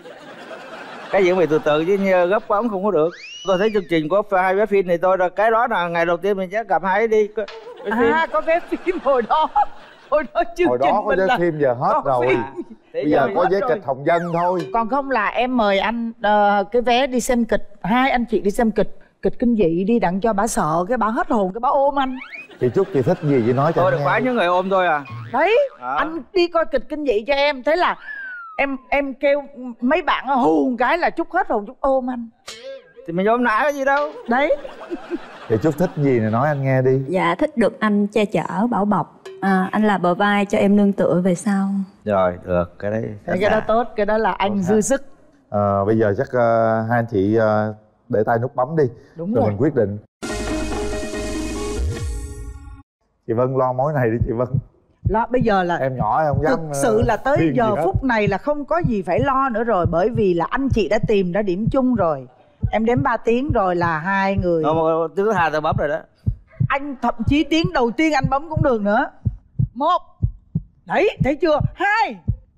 Cái chuyện phải từ từ chứ như gấp quá cũng không có được. Tôi thấy chương trình có hai vé phim này tôi là cái đó là ngày đầu tiên mình sẽ gặp hai đi. Cái phim. À, có vé phim hồi đó. Hồi đó chương Hồi trình đó có mình vé là phim giờ hết có rồi. phim. Thế Bây giờ rồi. có hết vé rồi. kịch Hồng Dân thôi. Còn không là em mời anh ờ, cái vé đi xem kịch, hai anh chị đi xem kịch, kịch kinh dị đi đặng cho bà sợ cái bà hết hồn cái bà ôm anh. Chị Trúc chị thích gì chị nói cho Tôi anh được nghe. bán những người ôm thôi à. Đấy, À. anh đi coi kịch kinh dị cho em, thế là em em kêu mấy bạn hù một cái là Trúc hết hồn, Trúc ôm anh. Thì mình ôm nã cái gì đâu. Đấy. Chị Trúc thích gì này nói anh nghe đi. Dạ thích được anh che chở, bảo bọc. À, anh là bờ vai cho em nương tựa về sau. Rồi, được, cái đấy. Cái đó tốt, cái đó là anh dư sức. Ờ, bây giờ chắc uh, hai anh chị uh, để tay nút bấm đi. Đúng rồi rồi. mình quyết định. Chị Vân lo mối này đi chị Vân. Lo bây giờ là em nhỏ em không dám. Thực sự là tới uh, giờ phút này là không có gì phải lo nữa rồi. Bởi vì là anh chị đã tìm ra điểm chung rồi. Em đếm ba tiếng rồi là hai người. Ờ, thứ hai tao bấm rồi đó. Anh thậm chí tiếng đầu tiên anh bấm cũng được nữa. Một. Đấy, thấy chưa? Hai.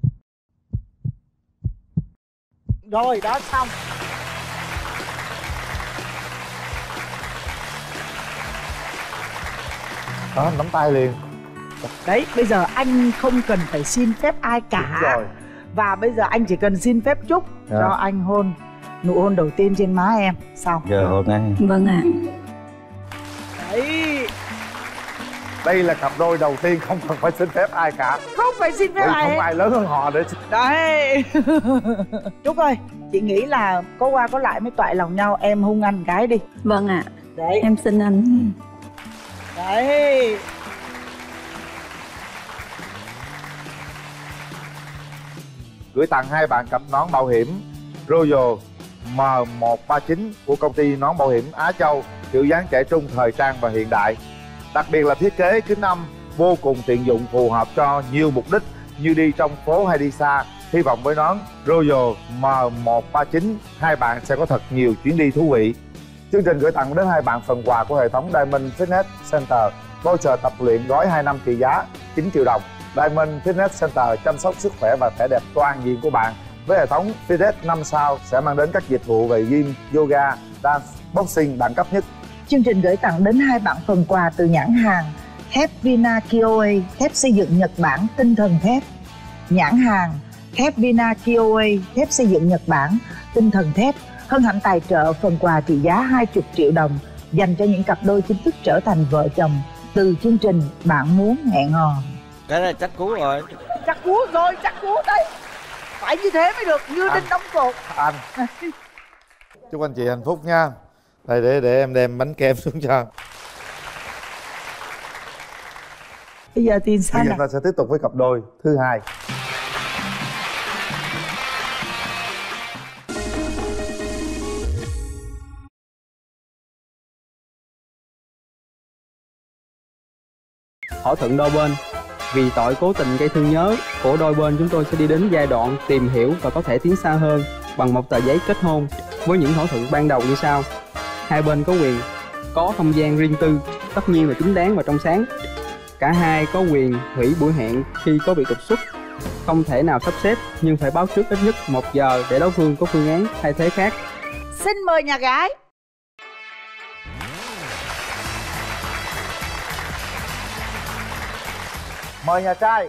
Rồi, đó xong. Đó, nắm tay liền. Đấy, bây giờ anh không cần phải xin phép ai cả. Đúng rồi. Và bây giờ anh chỉ cần xin phép Trúc Dạ. cho anh hôn nụ hôn đầu tiên trên má em. Xong. Giờ hôn ngay. Vâng ạ. Đấy. Đây là cặp đôi đầu tiên không cần phải xin phép ai cả. Không phải xin phép Bởi ai không hết. ai lớn hơn họ để xin. Đấy. Trúc ơi, chị nghĩ là có qua có lại mới toại lòng nhau. Em hôn anh cái đi. Vâng ạ. Đấy. Em xin anh. Đấy. Gửi tặng hai bạn cặp nón bảo hiểm Royal M một ba chín của công ty nón bảo hiểm Á Châu, kiểu dáng trẻ trung, thời trang và hiện đại. Đặc biệt là thiết kế kính âm vô cùng tiện dụng, phù hợp cho nhiều mục đích như đi trong phố hay đi xa. Hy vọng với nón Royal M một ba chín, hai bạn sẽ có thật nhiều chuyến đi thú vị. Chương trình gửi tặng đến hai bạn phần quà của hệ thống Diamond Fitness Center, voucher tập luyện gói hai năm trị giá chín triệu đồng. Diamond Fitness Center chăm sóc sức khỏe và vẻ đẹp toàn diện của bạn với hệ thống Fitness năm sao sẽ mang đến các dịch vụ về gym, yoga, dance, boxing đẳng cấp nhất. Chương trình gửi tặng đến hai bạn phần quà từ nhãn hàng thép Vina Kiowa, thép xây dựng Nhật Bản tinh thần thép. Nhãn hàng thép Vina Kiowa, thép xây dựng Nhật Bản tinh thần thép hân hạnh tài trợ phần quà trị giá hai mươi triệu đồng dành cho những cặp đôi chính thức trở thành vợ chồng từ chương trình Bạn Muốn Hẹn Hò. Cái này chắc cú rồi. Chắc cú rồi, chắc cú đấy. Phải như thế mới được, như đinh đóng cột. Anh chúc anh chị hạnh phúc nha. Đây để để em đem bánh kem xuống cho. Bây giờ thì sao Bây giờ nào? ta sẽ tiếp tục với cặp đôi thứ hai. Thỏa thuận đôi bên. Vì tội cố tình gây thương nhớ của đôi bên, chúng tôi sẽ đi đến giai đoạn tìm hiểu và có thể tiến xa hơn bằng một tờ giấy kết hôn với những thỏa thuận ban đầu như sau. Hai bên có quyền có không gian riêng tư, tất nhiên là chính đáng và trong sáng. Cả hai có quyền hủy buổi hẹn khi có việc đột xuất, không thể nào sắp xếp nhưng phải báo trước ít nhất một giờ để đối phương có phương án thay thế khác. Xin mời nhà gái. Mời nhà trai.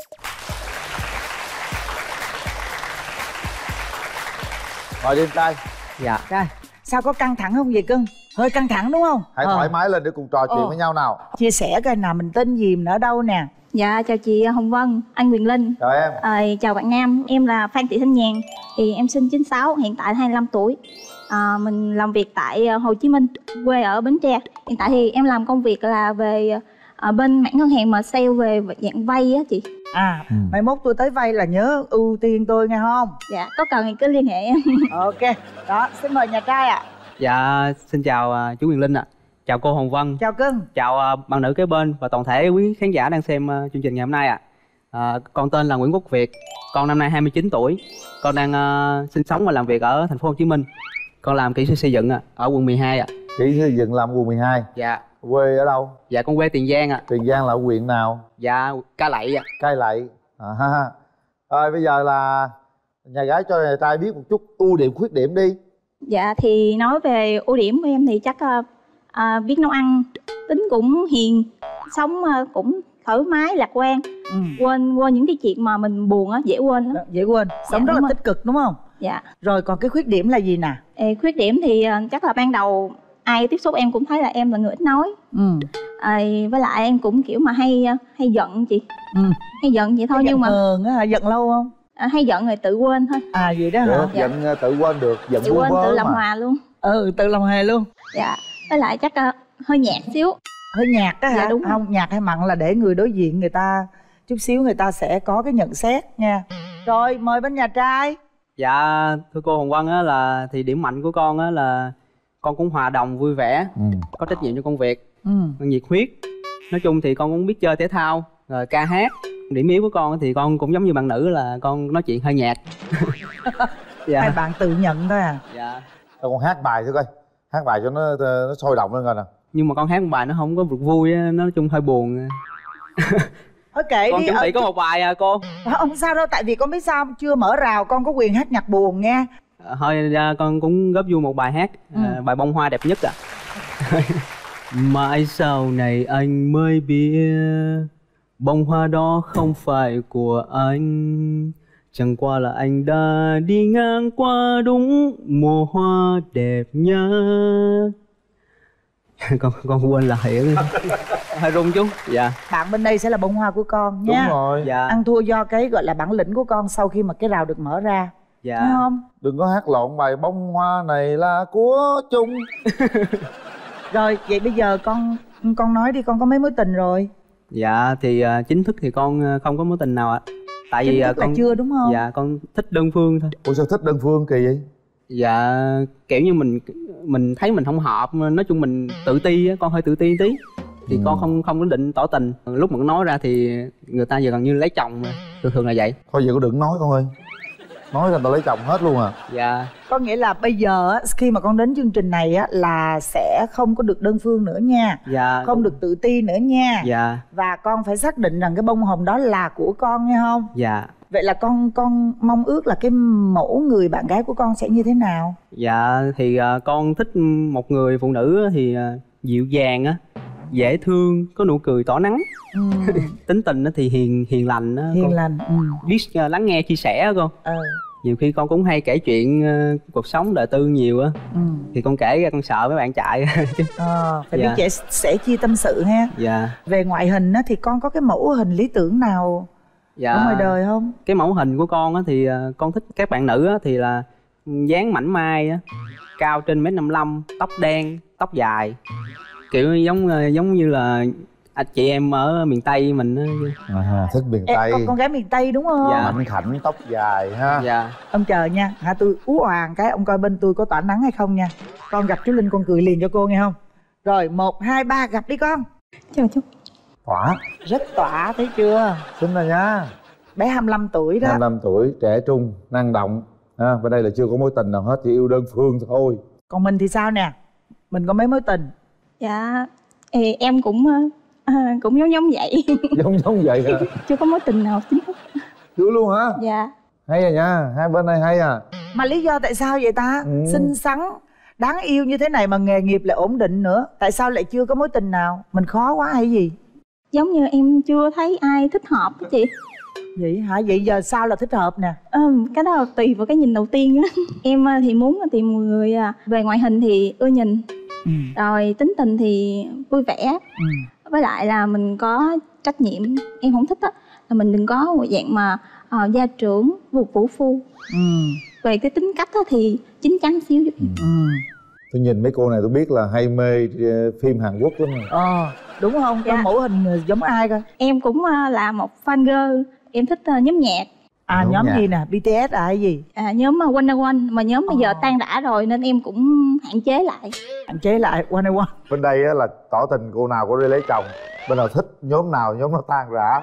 Mời đi em trai. Dạ. Rồi, sao có căng thẳng không vậy cưng? Hơi căng thẳng đúng không? Hãy Ờ. thoải mái lên để cùng trò chuyện Ờ. với nhau nào. Chia sẻ coi nào, mình tên gì, mình ở đâu nè. Dạ chào chị Hồng Vân, anh Quyền Linh. Chào em. À, chào bạn Nam, em là Phan Thị Thanh Nhàn. Thì em sinh chín sáu, hiện tại hai mươi lăm tuổi. À, mình làm việc tại Hồ Chí Minh, quê ở Bến Tre. Hiện tại thì em làm công việc là về ở bên mảng ngân hàng mà sale về dạng vay á chị. À, ừ. Mai mốt tôi tới vay là nhớ ưu tiên tôi nghe không? Dạ, có cần thì cứ liên hệ em. Ok, đó, xin mời nhà trai ạ. À. Dạ, xin chào uh, chú Quyền Linh ạ. À. Chào cô Hồng Vân. Chào cưng. Chào uh, bạn nữ kế bên và toàn thể quý khán giả đang xem uh, chương trình ngày hôm nay ạ. À. Uh, con tên là Nguyễn Quốc Việt, con năm nay hai mươi chín tuổi. Con đang uh, sinh sống và làm việc ở thành phố Hồ Chí Minh. Con làm kỹ sư xây dựng ạ, ở quận mười hai ạ. Kỹ sư xây dựng làm quận mười hai. Dạ. Quê ở đâu? Dạ con quê Tiền Giang ạ. Tiền Giang là huyện nào? Dạ Cai Lậy ạ. Cai Lậy. À, ha, ha. Rồi bây giờ là nhà gái cho nhà trai biết một chút ưu điểm khuyết điểm đi. Dạ thì nói về ưu điểm của em thì chắc uh, uh, biết nấu ăn, tính cũng hiền, sống uh, cũng thoải mái lạc quan, ừ. quên quên những cái chuyện mà mình buồn á, dễ quên lắm. Đó, dễ quên, sống dạ, rất là rồi. Tích cực đúng không? Dạ. Rồi còn cái khuyết điểm là gì nè? Ê, khuyết điểm thì uh, chắc là ban đầu ai tiếp xúc em cũng thấy là em là người ít nói, ừ. à, với lại em cũng kiểu mà hay hay giận chị, ừ. hay giận vậy thôi. Cái nhưng mà hờn á, giận lâu không? À, hay giận rồi tự quên thôi. À vậy đó được, hả? Giận dạ. Tự quên được, giận tự quên tự làm hòa luôn. Ừ, tự làm hòa luôn. Dạ, với lại chắc uh, hơi nhạt xíu. Hơi nhạt đó hả? Dạ, đúng không, nhạt hay mặn là để người đối diện người ta chút xíu người ta sẽ có cái nhận xét nha. Rồi mời bên nhà trai. Dạ thưa cô Hồng Vân á, là thì điểm mạnh của con á là con cũng hòa đồng vui vẻ, ừ. có trách nhiệm trong công việc, ừ. nhiệt huyết. Nói chung thì con cũng biết chơi thể thao, rồi ca hát. Điểm yếu của con thì con cũng giống như bạn nữ là con nói chuyện hơi nhạt. Dạ. Hai bạn tự nhận thôi à? Dạ. Thôi con hát bài thử coi, hát bài cho nó nó sôi động lên coi nè. Nhưng mà con hát một bài nó không có được vui á, nó nói chung hơi buồn. Thôi kệ con đi. chuẩn bị ở... có một bài à cô. Không sao đâu, tại vì con biết sao chưa mở rào con có quyền hát nhạc buồn nghe. À, thôi con cũng góp vui một bài hát, ừ. à, bài Bông Hoa đẹp nhất à. Mãi sau này anh mới biết bông hoa đó không phải của anh, chẳng qua là anh đã đi ngang qua đúng mùa hoa đẹp nhất. con con quên lại hơi run chút. Dạ. Bạn bên đây sẽ là bông hoa của con nha. Đúng rồi. Dạ. Ăn thua do cái gọi là bản lĩnh của con sau khi mà cái rào được mở ra. Dạ. Thấy không? Đừng có hát lộn bài bông hoa này là của chung. Rồi vậy bây giờ con con nói đi, con có mấy mối tình rồi? Dạ thì uh, chính thức thì con không có mối tình nào ạ. Tại chính vì thức uh, con là chưa đúng không? Dạ con thích đơn phương thôi. Ủa sao thích đơn phương kỳ vậy? Dạ kiểu như mình mình thấy mình không hợp, nói chung mình tự ti á, con hơi tự ti tí thì ừ. con không không có định tỏ tình. Lúc mà con nói ra thì người ta giờ gần như lấy chồng rồi, thường thường là vậy. Thôi vậy con đừng nói con ơi, nói ra tao lấy chồng hết luôn à. Dạ. Có nghĩa là bây giờ á, khi mà con đến chương trình này á là sẽ không có được đơn phương nữa nha. Dạ. Không được tự ti nữa nha. Dạ. Và con phải xác định rằng cái bông hồng đó là của con nghe không? Dạ. Vậy là con con mong ước là cái mẫu người bạn gái của con sẽ như thế nào? Dạ thì uh, con thích một người phụ nữ thì uh, dịu dàng á, dễ thương, có nụ cười tỏ nắng. Ừ. Tính tình thì hiền hiền lành á. Hiền con lành. Ừ. Biết uh, lắng nghe chia sẻ á con. Ừ. nhiều khi con cũng hay kể chuyện uh, cuộc sống đời tư nhiều á. Ừ. Thì con kể ra con sợ mấy bạn chạy. Ờ, phải Dạ. biết trẻ sẽ chia tâm sự ha. Dạ. Về ngoại hình á thì con có cái mẫu hình lý tưởng nào Dạ. ở ngoài đời không? Cái mẫu hình của con á thì uh, con thích các bạn nữ á thì là dáng mảnh mai á, cao trên mét năm lăm, tóc đen, tóc dài, kiểu giống uh, giống như là à, chị em ở miền Tây mình á. À, thích miền Ê, Tây. con, con gái miền Tây đúng không? Dạ. Mảnh khảnh, tóc dài ha. Dạ. Ông chờ nha, hả tôi ú oàng cái ông coi bên tôi có tỏa nắng hay không nha. Con gặp chú Linh con cười liền cho cô nghe không? Rồi một hai ba gặp đi con. Chào chú. Tỏa. Rất tỏa thấy chưa? Xinh rồi nha. Bé hai mươi lăm tuổi đó. hai mươi lăm tuổi, trẻ trung, năng động. À, bên đây là chưa có mối tình nào hết, chỉ yêu đơn phương thôi. Còn mình thì sao nè? Mình có mấy mối tình? Dạ thì em cũng à, cũng giống giống vậy. Giống giống vậy hả? Chưa có mối tình nào chính thức. Chưa luôn hả? Dạ. Hay à nha, hai bên này hay à. Mà lý do tại sao vậy ta? Ừ. Xinh xắn, đáng yêu như thế này mà nghề nghiệp lại ổn định nữa. Tại sao lại chưa có mối tình nào? Mình khó quá hay gì? Giống như em chưa thấy ai thích hợp đó chị. Vậy hả? Vậy giờ sao là thích hợp nè? À, cái đó là tùy vào cái nhìn đầu tiên á. Em thì muốn tìm người về ngoại hình thì ưa nhìn. Ừ. Rồi tính tình thì vui vẻ. Ừ. Với lại là mình có trách nhiệm. Em không thích á là mình đừng có một dạng mà uh, gia trưởng, vũ vũ phu. Ừ. Về cái tính cách á thì chín chắn xíu. Ừ. Ừ. Tôi nhìn mấy cô này tôi biết là hay mê phim Hàn Quốc lắm rồi. Ờ, đúng không? Dạ. Có mẫu hình giống ai coi? Em cũng uh, là một fan girl. Em thích uh, nhóm nhạc. À nhóm, nhóm nhạc. Gì nè? bê tê ét à hay gì? À nhóm uh, One One. Mà nhóm bây giờ tan rã rồi nên em cũng hạn chế lại. Hạn chế lại One One. Bên đây á, là tỏ tình cô nào có đi lấy chồng. Bên nào thích nhóm nào nhóm nó tan rã.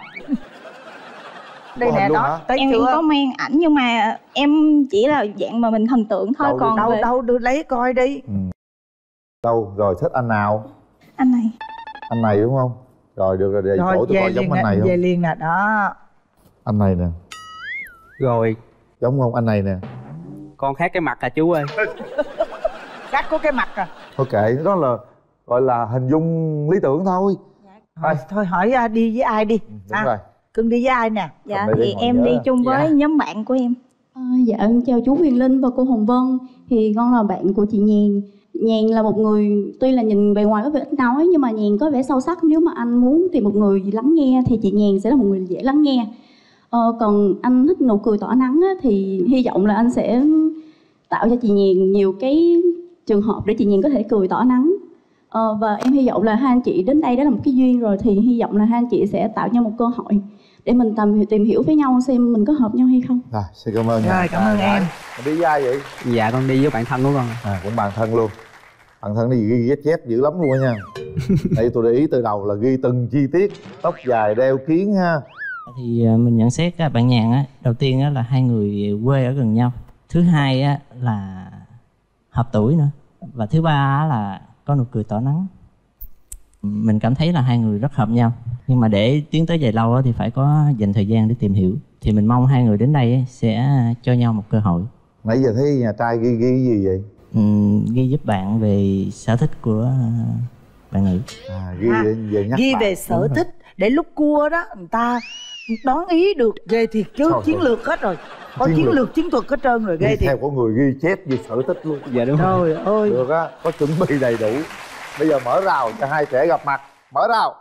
Đây nè đó, thấy em chưa? Có mang ảnh nhưng mà em chỉ là dạng mà mình thần tượng thôi. Đâu, còn đâu về... đâu đưa lấy coi đi. Ừ. Đâu rồi thích anh nào? Anh này. Anh này đúng không? Rồi được rồi, để rồi, chỗ tôi coi giống anh này không? Về liền nè, đó. Anh này nè. Rồi. Giống không? Anh này nè. Con khác cái mặt à chú ơi. Khác có cái mặt à? Thôi kệ, đó là gọi là hình dung lý tưởng thôi. Thôi, thôi hỏi đi với ai đi. Ừ, đúng à, rồi. Cưng đi với ai nè? Dạ thì em đi chung với dạ. nhóm bạn của em. À, dạ chào chú Huyền Linh và cô Hồng Vân. Thì con là bạn của chị Nhàn. Nhàn là một người tuy là nhìn bề ngoài có vẻ ít nói nhưng mà Nhàn có vẻ sâu sắc. Nếu mà anh muốn tìm một người lắng nghe thì chị Nhàn sẽ là một người dễ lắng nghe. Ờ, còn anh thích nụ cười tỏa nắng á, thì hy vọng là anh sẽ tạo cho chị Nhàn nhiều cái trường hợp để chị Nhàn có thể cười tỏa nắng. Ờ, và em hy vọng là hai anh chị đến đây đó là một cái duyên rồi, thì hy vọng là hai anh chị sẽ tạo cho một cơ hội để mình tìm, tìm hiểu với nhau xem mình có hợp nhau hay không. Rồi, xin cảm ơn. Rồi, cảm ơn em. Đi với ai vậy? Dạ con đi với bạn thân của con. À, cũng bạn thân luôn. Bạn thân này ghi ghép chép dữ lắm luôn á nha. Đây tôi để ý từ đầu là ghi từng chi tiết. Tóc dài, đeo kiếng ha. Thì mình nhận xét các bạn Nhàn á, đầu tiên á là hai người quê ở gần nhau. Thứ hai á là hợp tuổi nữa. Và thứ ba á là có nụ cười tỏ nắng. Mình cảm thấy là hai người rất hợp nhau. Nhưng mà để tiến tới dài lâu á thì phải có dành thời gian để tìm hiểu. Thì mình mong hai người đến đây sẽ cho nhau một cơ hội. Nãy giờ thấy nhà trai ghi ghi gì vậy? Ừ, ghi giúp bạn về sở thích của bạn nữ. À, ghi về, về nhắc ghi bạn. về sở thích để lúc cua đó người ta đoán ý được. Ghê thiệt chứ. Trời chiến ơi. Lược hết rồi. Có chiến, chiến lược. lược chiến thuật hết trơn rồi. Ghê thiệt. Theo có người ghi chép về sở thích luôn. Dạ đúng rồi. Trời ơi. Được á, có chuẩn bị đầy đủ. Bây giờ mở rào cho hai trẻ gặp mặt. Mở rào.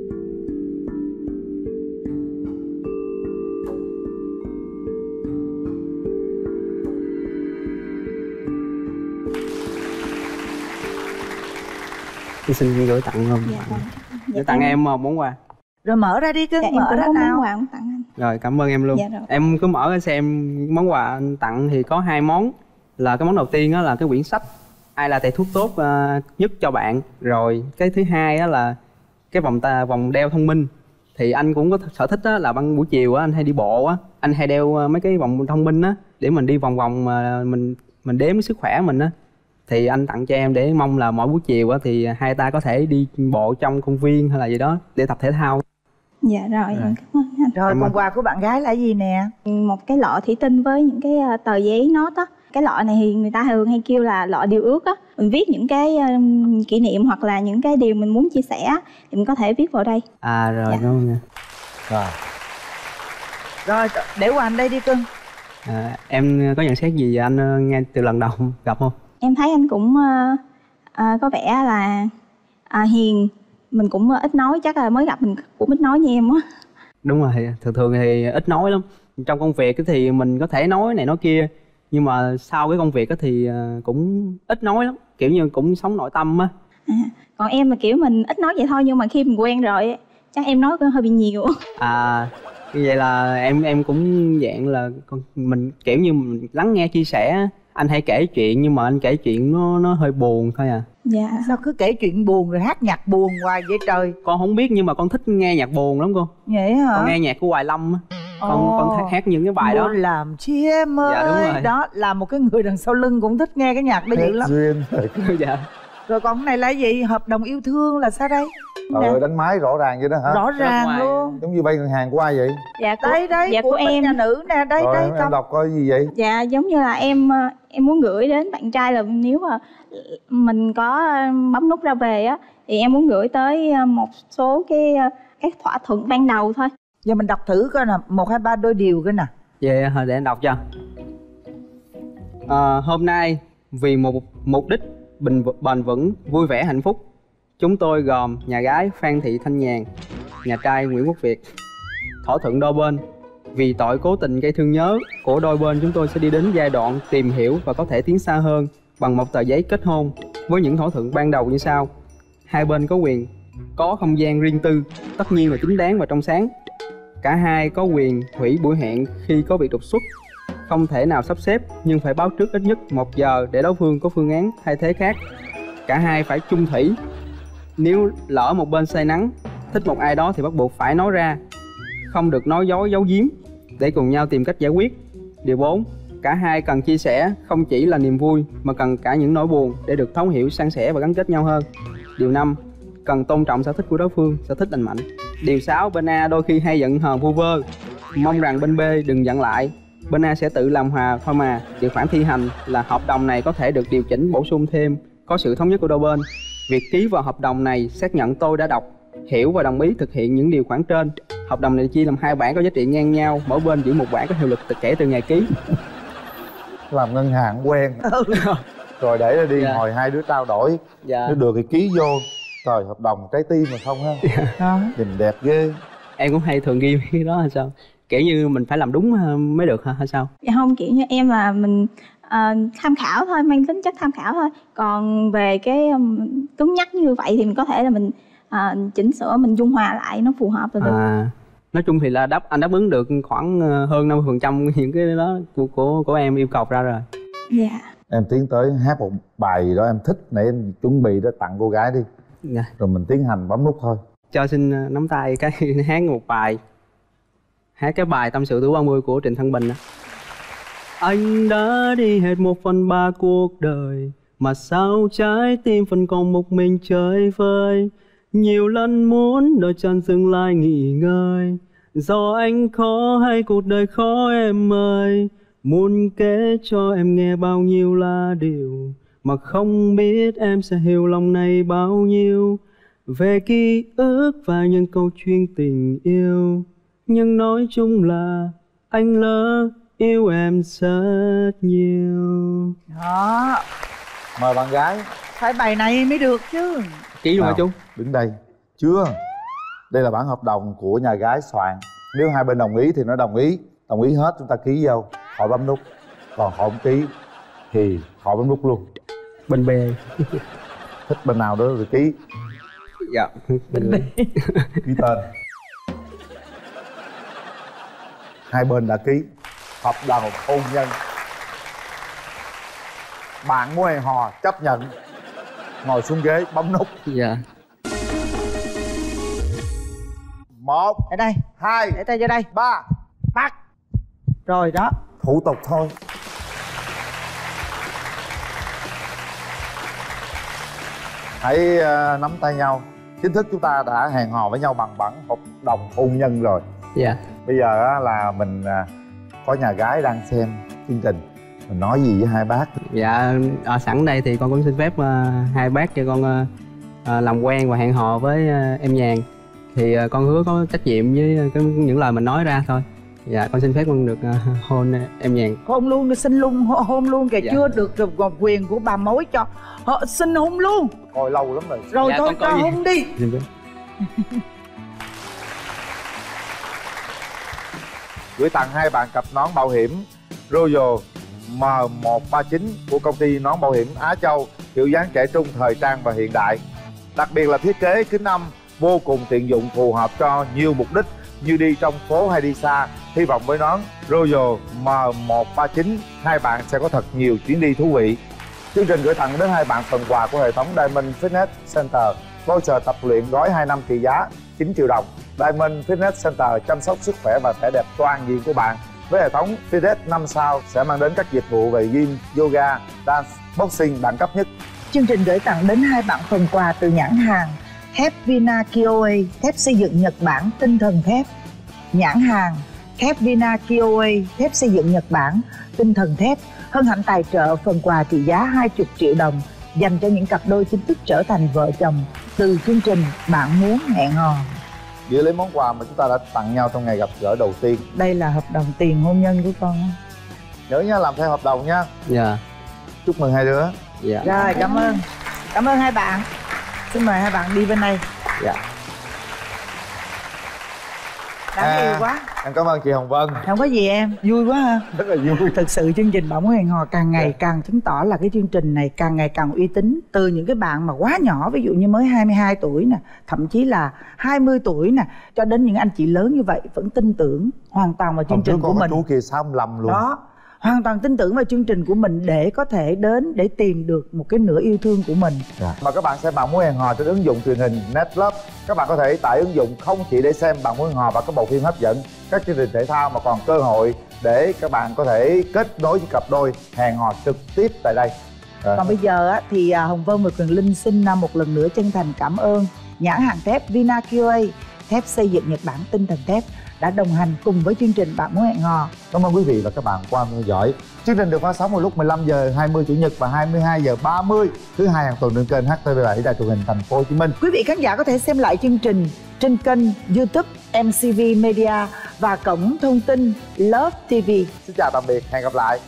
Tôi xin gửi tặng không? Dạ, gửi tặng em một món quà. Rồi mở ra đi cưng. Dạ, mở em ra cũng có nào. món quà tặng anh. Rồi cảm ơn em luôn. Dạ rồi. Em cứ mở ra xem món quà anh tặng thì có hai món. Là cái món đầu tiên đó là cái quyển sách Ai là thầy thuốc tốt uh, nhất cho bạn. Rồi cái thứ hai đó là cái vòng ta vòng đeo thông minh. Thì anh cũng có sở thích đó là ban buổi chiều á anh hay đi bộ á, anh hay đeo uh, mấy cái vòng thông minh á để mình đi vòng vòng uh, mình mình đếm sức khỏe mình á. Thì anh tặng cho em để mong là mỗi buổi chiều á thì hai ta có thể đi bộ trong công viên hay là gì đó để tập thể thao. Dạ rồi, em cảm ơn anh. Rồi còn quà của bạn gái là gì nè? Một cái lọ thủy tinh với những cái tờ giấy nốt á. Cái lọ này thì người ta thường hay kêu là lọ điều ước á. Mình viết những cái um, kỷ niệm hoặc là những cái điều mình muốn chia sẻ thì mình có thể viết vào đây. À rồi, dạ. Đúng không? Rồi. Rồi để qua anh đây đi cưng. À, em có nhận xét gì về anh nghe từ lần đầu gặp không? Em thấy anh cũng uh, uh, có vẻ là uh, hiền. Mình cũng ít nói, chắc là mới gặp mình cũng ít nói như em á. Đúng rồi, thường thường thì ít nói lắm. Trong công việc thì mình có thể nói này nói kia. Nhưng mà sau cái công việc thì cũng ít nói lắm. Kiểu như cũng sống nội tâm á. À, còn em là kiểu mình ít nói vậy thôi. Nhưng mà khi mình quen rồi chắc em nói hơi bị nhiều. À, như vậy là em em cũng dạng là mình kiểu như mình lắng nghe chia sẻ. Anh hay kể chuyện nhưng mà anh kể chuyện nó nó hơi buồn thôi à. Dạ. Sao cứ kể chuyện buồn rồi hát nhạc buồn hoài vậy trời? Con không biết nhưng mà con thích nghe nhạc buồn lắm cô. Vậy hả? Con nghe nhạc của Hoài Lâm á. Con oh. con hát những cái bài đó. Muốn làm chi em ơi. Dạ đúng rồi. Đó là một cái người đằng sau lưng cũng thích nghe cái nhạc đó dữ lắm. Duyên. Dạ. Rồi còn cái này là gì? Hợp đồng yêu thương là sao đây? Ờ đánh máy rõ ràng vậy đó hả? Rõ ràng luôn. Giống như vay ngân hàng của ai vậy? Dạ của, đây đây dạ của, của em nhà nữ nè, đây rồi, đây em không? đọc coi gì vậy? Dạ giống như là em em muốn gửi đến bạn trai là nếu mà mình có bấm nút ra về á thì em muốn gửi tới một số cái cái thỏa thuận ban đầu thôi. Giờ mình đọc thử coi nè, một hai ba đôi điều coi nè. Vậy yeah, để anh đọc cho. À, hôm nay vì một mục đích bình bền vững, vui vẻ, hạnh phúc, chúng tôi gồm nhà gái Phan Thị Thanh Nhàn, nhà trai Nguyễn Quốc Việt, thỏa thuận đôi bên vì tội cố tình gây thương nhớ của đôi bên, chúng tôi sẽ đi đến giai đoạn tìm hiểu và có thể tiến xa hơn bằng một tờ giấy kết hôn với những thỏa thuận ban đầu như sau. Hai bên có quyền có không gian riêng tư, tất nhiên là chính đáng và trong sáng. Cả hai có quyền hủy buổi hẹn khi có việc đột xuất, không thể nào sắp xếp nhưng phải báo trước ít nhất một giờ để đối phương có phương án thay thế khác. Cả hai phải chung thủy, nếu lỡ một bên say nắng thích một ai đó thì bắt buộc phải nói ra, không được nói dối giấu giếm để cùng nhau tìm cách giải quyết. Điều bốn, cả hai cần chia sẻ không chỉ là niềm vui mà cần cả những nỗi buồn để được thấu hiểu, san sẻ và gắn kết nhau hơn. Điều năm, cần tôn trọng sở thích của đối phương, sở thích lành mạnh. Điều sáu, bên A đôi khi hay giận hờn vu vơ, mong rằng bên B đừng giận lại, bên A sẽ tự làm hòa thôi mà. Điều khoản thi hành là hợp đồng này có thể được điều chỉnh bổ sung thêm, có sự thống nhất của đôi bên. Việc ký vào hợp đồng này xác nhận tôi đã đọc, hiểu và đồng ý thực hiện những điều khoản trên. Hợp đồng này chia làm hai bản có giá trị ngang nhau, mỗi bên giữ một bản có hiệu lực kể từ ngày ký. Làm ngân hàng quen. Rồi để đi dạ. Hồi hai đứa trao đổi, dạ. Nếu được thì ký vô. Trời, hợp đồng trái tim mà không ha. Dạ. Nhìn đẹp ghê. Em cũng hay thường ghi cái đó hay sao? Kiểu như mình phải làm đúng mới được hả hay sao? Dạ không, kiểu như em là mình uh, tham khảo thôi, mang tính chất tham khảo thôi. Còn về cái um, cứng nhắc như vậy thì mình có thể là mình uh, chỉnh sửa, mình dung hòa lại nó phù hợp là được. À, nói chung thì là đáp anh đáp ứng được khoảng hơn năm mươi phần trăm những cái đó của của của em yêu cầu ra rồi. Dạ. Em tiến tới hát một bài gì đó em thích, nãy em chuẩn bị đó tặng cô gái đi. Dạ. Rồi mình tiến hành bấm nút thôi. Cho xin nắm tay cái hát một bài. Hát cái bài Tâm sự tuổi ba mươi của Trịnh Thăng Bình. Anh đã đi hết một phần ba cuộc đời, mà sao trái tim vẫn còn một mình chơi vơi. Nhiều lần muốn đôi chân dừng lại nghỉ ngơi, do anh khó hay cuộc đời khó em ơi. Muốn kể cho em nghe bao nhiêu là điều, mà không biết em sẽ hiểu lòng này bao nhiêu. Về ký ức và những câu chuyện tình yêu, nhưng nói chung là anh lỡ yêu em rất nhiều. Đó. Mời bạn gái. Phải bài này mới được chứ. Ký luôn hả chú? Đứng đây. Chưa. Đây là bản hợp đồng của nhà gái soạn. Nếu hai bên đồng ý thì nó đồng ý. Đồng ý hết chúng ta ký vô. Họ bấm nút. Còn họ không ký thì họ bấm nút luôn. Bên B. Thích bên nào đó rồi ký. Dạ. Bên B. Ký tên. Hai bên đã ký hợp đồng hôn nhân. Bạn muốn hẹn hò chấp nhận. Ngồi xuống ghế bấm nút. Dạ. Một. Ở đây. Hai. Để tay vô đây. Ba. Bắt. Rồi đó. Thủ tục thôi. Hãy uh, nắm tay nhau. Chính thức chúng ta đã hẹn hò với nhau bằng bản hợp đồng hôn nhân rồi. Dạ. Bây giờ á, là mình uh, có nhà gái đang xem chương trình. Mình nói gì với hai bác? Dạ, à, sẵn đây thì con cũng xin phép uh, hai bác cho con uh, uh, làm quen và hẹn hò với uh, em Nhàn. Thì uh, con hứa có trách nhiệm với uh, cái, những lời mình nói ra thôi. Dạ, con xin phép con được uh, hôn uh, em Nhàn. Hôn luôn, xin luôn, hôn luôn kìa. Dạ. Chưa được được quyền của bà mối cho họ xin hôn luôn. Hồi lâu lắm rồi. Rồi Dạ, thôi cho gì? hôn đi. Gửi tặng hai bạn cặp nón bảo hiểm Royal M một ba chín của công ty nón bảo hiểm Á Châu, kiểu dáng trẻ trung, thời trang và hiện đại. Đặc biệt là thiết kế kính âm vô cùng tiện dụng, phù hợp cho nhiều mục đích như đi trong phố hay đi xa. Hy vọng với nón Royal M một ba chín, hai bạn sẽ có thật nhiều chuyến đi thú vị. Chương trình gửi tặng đến hai bạn phần quà của hệ thống Diamond Fitness Center, voucher tập luyện gói hai năm trị giá chín triệu đồng. Diamond Fitness Center chăm sóc sức khỏe và vẻ đẹp toàn diện của bạn. Với hệ thống Fitness năm sao sẽ mang đến các dịch vụ về gym, yoga, dance, boxing đẳng cấp nhất. Chương trình gửi tặng đến hai bạn phần quà từ nhãn hàng thép Vina Kyoa, thép xây dựng Nhật Bản tinh thần thép. Nhãn hàng thép Vina Kyoa, thép xây dựng Nhật Bản tinh thần thép hân hạnh tài trợ phần quà trị giá hai mươi triệu đồng dành cho những cặp đôi chính thức trở thành vợ chồng từ chương trình Bạn Muốn Hẹn Hò. Giữ lấy món quà mà chúng ta đã tặng nhau trong ngày gặp gỡ đầu tiên. Đây là hợp đồng tiền hôn nhân của con. Nhớ nha, làm theo hợp đồng nha. Dạ. Chúc mừng hai đứa. Dạ. Rồi, cảm ơn. Cảm ơn hai bạn. Xin mời hai bạn đi bên này. Dạ. Đáng à, yêu quá. Em cảm ơn chị Hồng Vân. Không có gì em, vui quá ha. Rất là vui. Thực sự chương trình Bạn Muốn Hẹn Hò càng ngày yeah. càng chứng tỏ là cái chương trình này càng ngày càng uy tín. Từ những cái bạn mà quá nhỏ, ví dụ như mới hai mươi hai tuổi nè, thậm chí là hai mươi tuổi nè, cho đến những anh chị lớn như vậy vẫn tin tưởng hoàn toàn vào chương trình của mình. Chú kia sáu mươi lăm luôn. Đó, hoàn toàn tin tưởng vào chương trình của mình để có thể đến để tìm được một cái nửa yêu thương của mình. Dạ. Mà các bạn xem Bạn Muốn Hẹn Hò trên ứng dụng truyền hình Netlove. Các bạn có thể tải ứng dụng không chỉ để xem Bạn Muốn Hẹn Hò và các bộ phim hấp dẫn, các chương trình thể thao, mà còn cơ hội để các bạn có thể kết nối với cặp đôi hẹn hò trực tiếp tại đây. À. Còn bây giờ á, thì Hồng Vân và Quyền Linh xin một lần nữa chân thành cảm ơn nhãn hàng thép Vina Kyoa, thép xây dựng Nhật Bản tinh thần thép đã đồng hành cùng với chương trình Bạn Muốn Hẹn Hò. Cảm ơn quý vị và các bạn quan theo dõi. Chương trình được phát sóng vào lúc mười lăm giờ hai mươi chủ nhật và hai mươi hai giờ ba mươi thứ hai hàng tuần trên kênh H T V bảy Đài Truyền hình Thành phố Hồ Chí Minh. Quý vị khán giả có thể xem lại chương trình trên kênh YouTube em xê vê Media và cổng thông tin Love ti vi. Xin chào tạm biệt, hẹn gặp lại.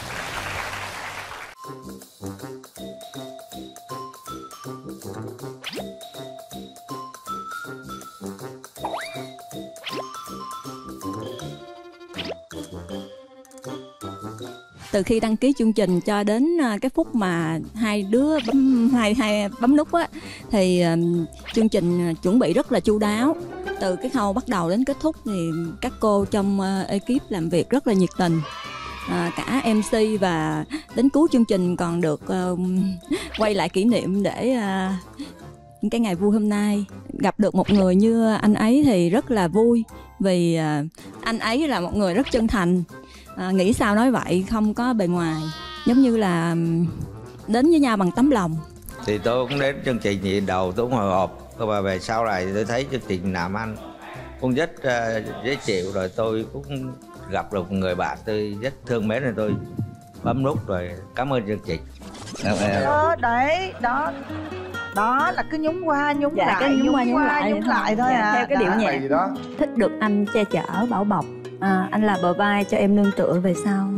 Từ khi đăng ký chương trình cho đến cái phút mà hai đứa bấm hai hai bấm nút á, thì um, chương trình chuẩn bị rất là chu đáo. Từ cái khâu bắt đầu đến kết thúc thì các cô trong uh, ekip làm việc rất là nhiệt tình. À, cả em xê và đến cuối chương trình còn được uh, quay lại kỷ niệm để uh, những cái ngày vui hôm nay. Gặp được một người như anh ấy thì rất là vui, vì anh ấy là một người rất chân thành, à, nghĩ sao nói vậy, không có bề ngoài, giống như là đến với nhau bằng tấm lòng. Thì tôi cũng đến chương trình gì đầu tôi cũng hồi hộp, và về sau này tôi thấy chương trình làm ăn cũng rất uh, dễ chịu, rồi tôi cũng gặp được một người bạn tôi rất thương mến, rồi tôi bấm nút rồi cảm ơn chương trình. Đó, đấy, đó đó là cứ nhún qua nhún dạ, lại, cái nhún, nhún qua nhún lại, nhún lại thôi dạ, à. theo cái điệu nhạc đó. Thích được anh che chở bảo bọc, à, anh là bờ vai cho em nương tựa về sau.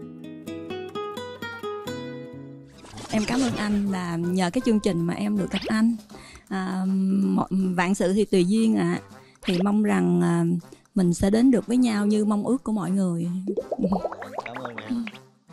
Em cảm ơn anh là nhờ cái chương trình mà em được gặp anh. À, vạn sự thì tùy duyên ạ. À. Thì mong rằng à, mình sẽ đến được với nhau như mong ước của mọi người. Cảm ơn em.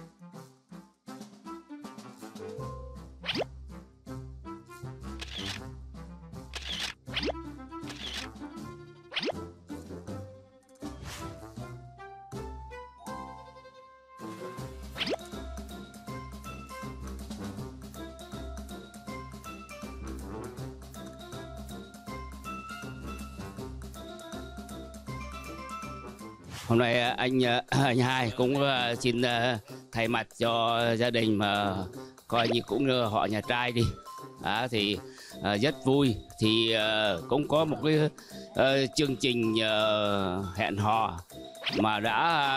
Hôm nay anh anh hai cũng xin thay mặt cho gia đình mà coi như cũng họ nhà trai đi, à, thì rất vui. Thì cũng có một cái uh, chương trình uh, hẹn hò mà đã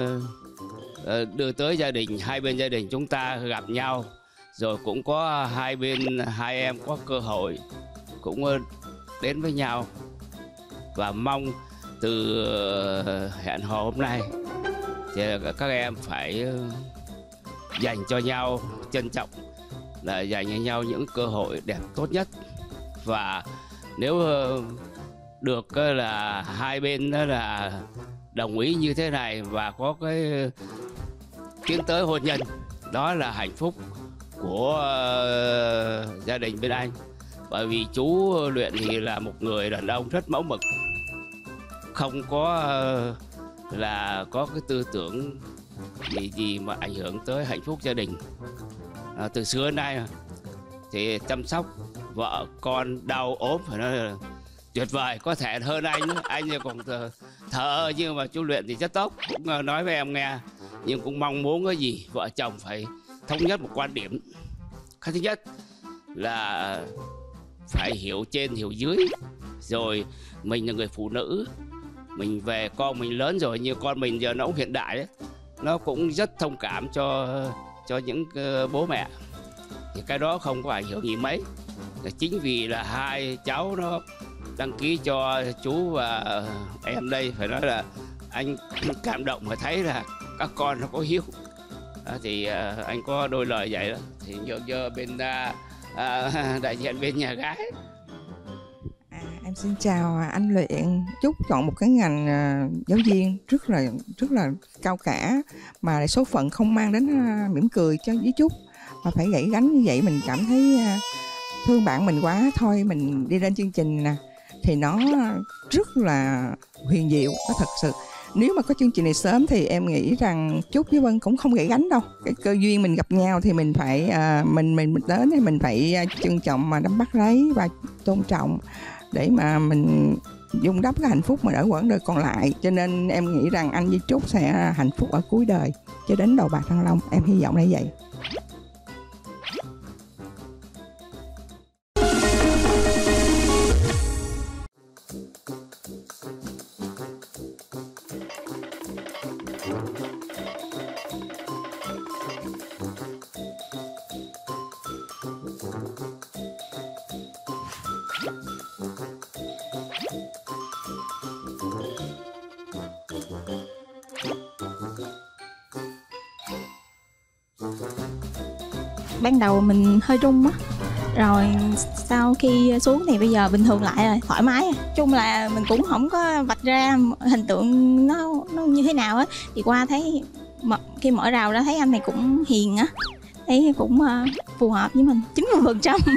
uh, đưa tới gia đình, hai bên gia đình chúng ta gặp nhau, rồi cũng có hai bên hai em có cơ hội cũng uh, đến với nhau, và mong từ hẹn hò hôm nay thì các em phải dành cho nhau, trân trọng, là dành cho nhau những cơ hội đẹp tốt nhất. Và nếu được là hai bên đó là đồng ý như thế này và có cái tiến tới hôn nhân, đó là hạnh phúc của gia đình bên anh. Bởi vì chú Luyện thì là một người đàn ông rất mẫu mực, không có là có cái tư tưởng gì gì mà ảnh hưởng tới hạnh phúc gia đình. À, từ xưa đến nay thì chăm sóc vợ con đau ốm phải nói là tuyệt vời, có thể hơn anh nữa. Anh còn thờ, thờ nhưng mà chú Luyện thì rất tốt, cũng nói với em nghe, nhưng cũng mong muốn cái gì vợ chồng phải thống nhất một quan điểm. Cái thứ nhất là phải hiểu trên hiểu dưới, rồi mình là người phụ nữ, mình về con mình lớn rồi, như con mình giờ nó cũng hiện đại ấy, nó cũng rất thông cảm cho cho những uh, bố mẹ, thì cái đó không có ảnh hưởng gì mấy. Chính vì là hai cháu nó đăng ký cho chú và em đây, phải nói là anh cảm động mà thấy là các con nó có hiếu. À, thì uh, anh có đôi lời vậy đó, thì nhờ nhờ bên uh, uh, đại diện bên nhà gái. Em xin chào anh Luyện. Chúc chọn một cái ngành uh, giáo viên rất là rất là cao cả, mà số phận không mang đến uh, mỉm cười cho với Chúc, mà phải gãy gánh như vậy mình cảm thấy uh, thương bạn mình quá. Thôi mình đi lên chương trình nè thì nó rất là huyền diệu, nó thật sự. Nếu mà có chương trình này sớm thì em nghĩ rằng Chúc với Vân cũng không gãy gánh đâu. Cái cơ duyên mình gặp nhau thì mình phải uh, mình mình mình đến thì mình phải uh, trân trọng mà nắm bắt lấy và tôn trọng, để mà mình dung đắp cái hạnh phúc mà ở quãng đời còn lại. Cho nên em nghĩ rằng anh với Trúc sẽ hạnh phúc ở cuối đời cho đến đầu bạc răng long. Em hy vọng là vậy. Ban đầu mình hơi run á, rồi sau khi xuống thì bây giờ bình thường lại rồi, thoải mái. Chung là mình cũng không có vạch ra hình tượng nó nó như thế nào á, thì qua thấy khi mở rào ra thấy anh này cũng hiền á, thấy cũng uh, phù hợp với mình chín mươi phần trăm.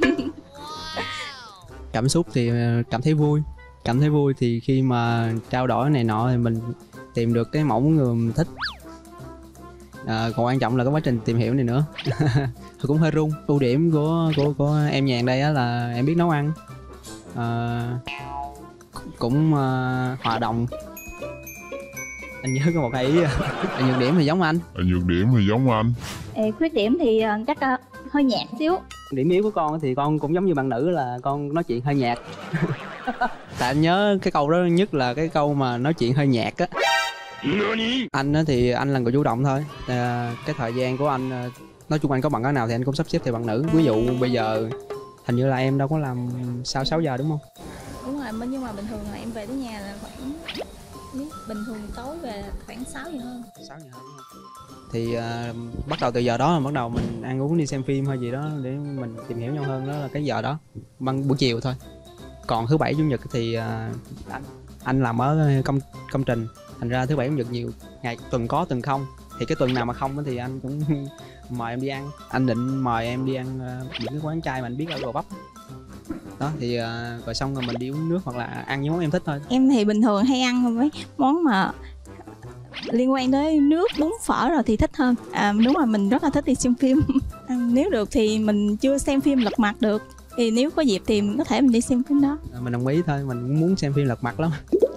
Cảm xúc thì cảm thấy vui, cảm thấy vui thì khi mà trao đổi này nọ thì mình tìm được cái mẫu người mình thích. À, còn quan trọng là cái quá trình tìm hiểu này nữa. Cũng hơi run. Ưu điểm của của của em Nhàn đây á là em biết nấu ăn, à, cũng uh, hòa đồng. Anh nhớ có một cái ý. Nhược điểm thì giống anh. Nhược điểm thì giống anh. Ê, khuyết điểm thì chắc uh, hơi nhạt xíu. Điểm yếu của con thì con cũng giống như bạn nữ là con nói chuyện hơi nhạt. Tại anh nhớ cái câu đó nhất là cái câu mà nói chuyện hơi nhạt á. Anh á thì anh là người chủ động thôi. À, cái thời gian của anh nói chung anh có bằng cái nào thì anh cũng sắp xếp theo bạn nữ. Ví dụ bây giờ hình như là em đâu có làm sau sáu giờ đúng không? Đúng rồi, nhưng mà bình thường là em về tới nhà là khoảng bình thường tối về khoảng sáu giờ hơn. sáu giờ hơn đúng không? Thì uh, bắt đầu từ giờ đó là bắt đầu mình ăn uống đi xem phim hay gì đó để mình tìm hiểu nhau hơn, đó là cái giờ đó bằng buổi chiều thôi. Còn thứ bảy chủ nhật thì uh, anh anh làm ở công công trình, thành ra thứ bảy chủ nhật nhiều ngày, tuần có tuần không. Thì cái tuần nào mà không thì anh cũng mời em đi ăn. Anh định mời em đi ăn uh, những cái quán chay mà anh biết ở Gò Vấp đó, thì uh, rồi xong rồi mình đi uống nước hoặc là ăn những món em thích thôi. Em thì bình thường hay ăn mấy món mà liên quan tới nước, bún, phở rồi thì thích hơn. À, đúng rồi, mình rất là thích đi xem phim. À, nếu được thì mình chưa xem phim Lật Mặt được, thì nếu có dịp thì mình có thể mình đi xem phim đó. À, mình đồng ý thôi, mình cũng muốn xem phim Lật Mặt lắm.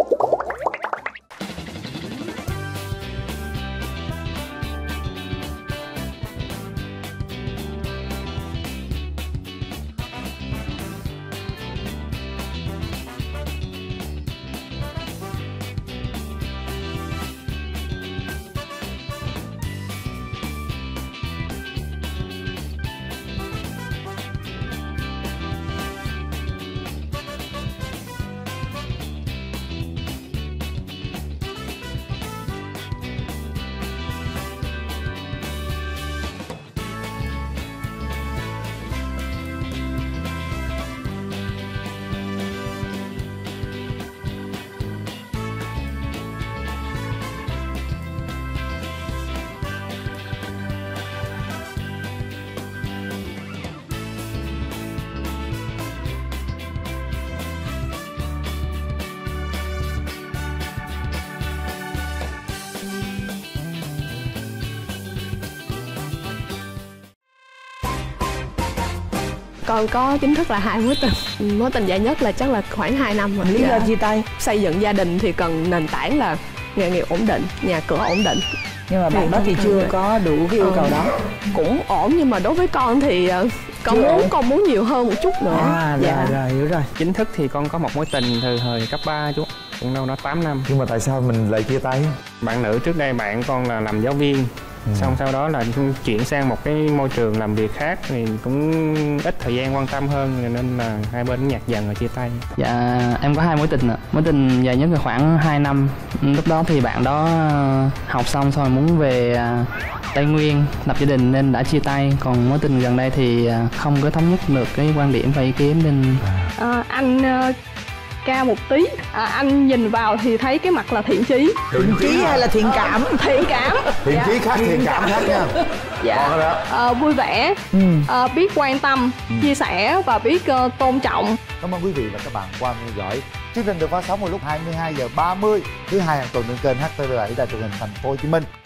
Con có chính thức là hai mối tình. Mối tình dài nhất là chắc là khoảng hai năm rồi. Lý do chia tay? Xây dựng gia đình thì cần nền tảng là nghề nghiệp ổn định, nhà cửa ổn định. Nhưng mà bạn đó thì chưa có đủ cái yêu cầu ừ. đó. Cũng ổn, nhưng mà đối với con thì con chưa muốn ổn. Con muốn nhiều hơn một chút nữa. À, dạ. rồi, rồi, hiểu rồi. Chính thức thì con có một mối tình từ thời cấp ba chú, cũng đâu đó tám năm. Nhưng mà tại sao mình lại chia tay? Bạn nữ trước đây bạn con là làm giáo viên. Ừ. Xong sau đó là chuyển sang một cái môi trường làm việc khác thì cũng ít thời gian quan tâm hơn, nên là hai bên nhạt dần rồi chia tay. Dạ em có hai mối tình ạ. Mối tình dài nhất là khoảng hai năm. Lúc đó thì bạn đó học xong rồi muốn về Tây Nguyên lập gia đình nên đã chia tay. Còn mối tình gần đây thì không có thống nhất được cái quan điểm và ý kiến nên à, anh cao một tí, à, anh nhìn vào thì thấy cái mặt là thiện chí. Thiện chí hay là thiện cảm? Ờ, thiện cảm. Thiện dạ. chí khác thiện cảm khác nha. Dạ. À, vui vẻ, ừ. à, biết quan tâm, ừ. chia sẻ và biết uh, tôn trọng. Cảm ơn quý vị và các bạn qua theo dõi. Chương trình được phát sóng vào lúc hai mươi hai giờ ba mươi thứ hai hàng tuần trên kênh hát tê vê bảy Đài truyền hình Thành phố Hồ Chí Minh.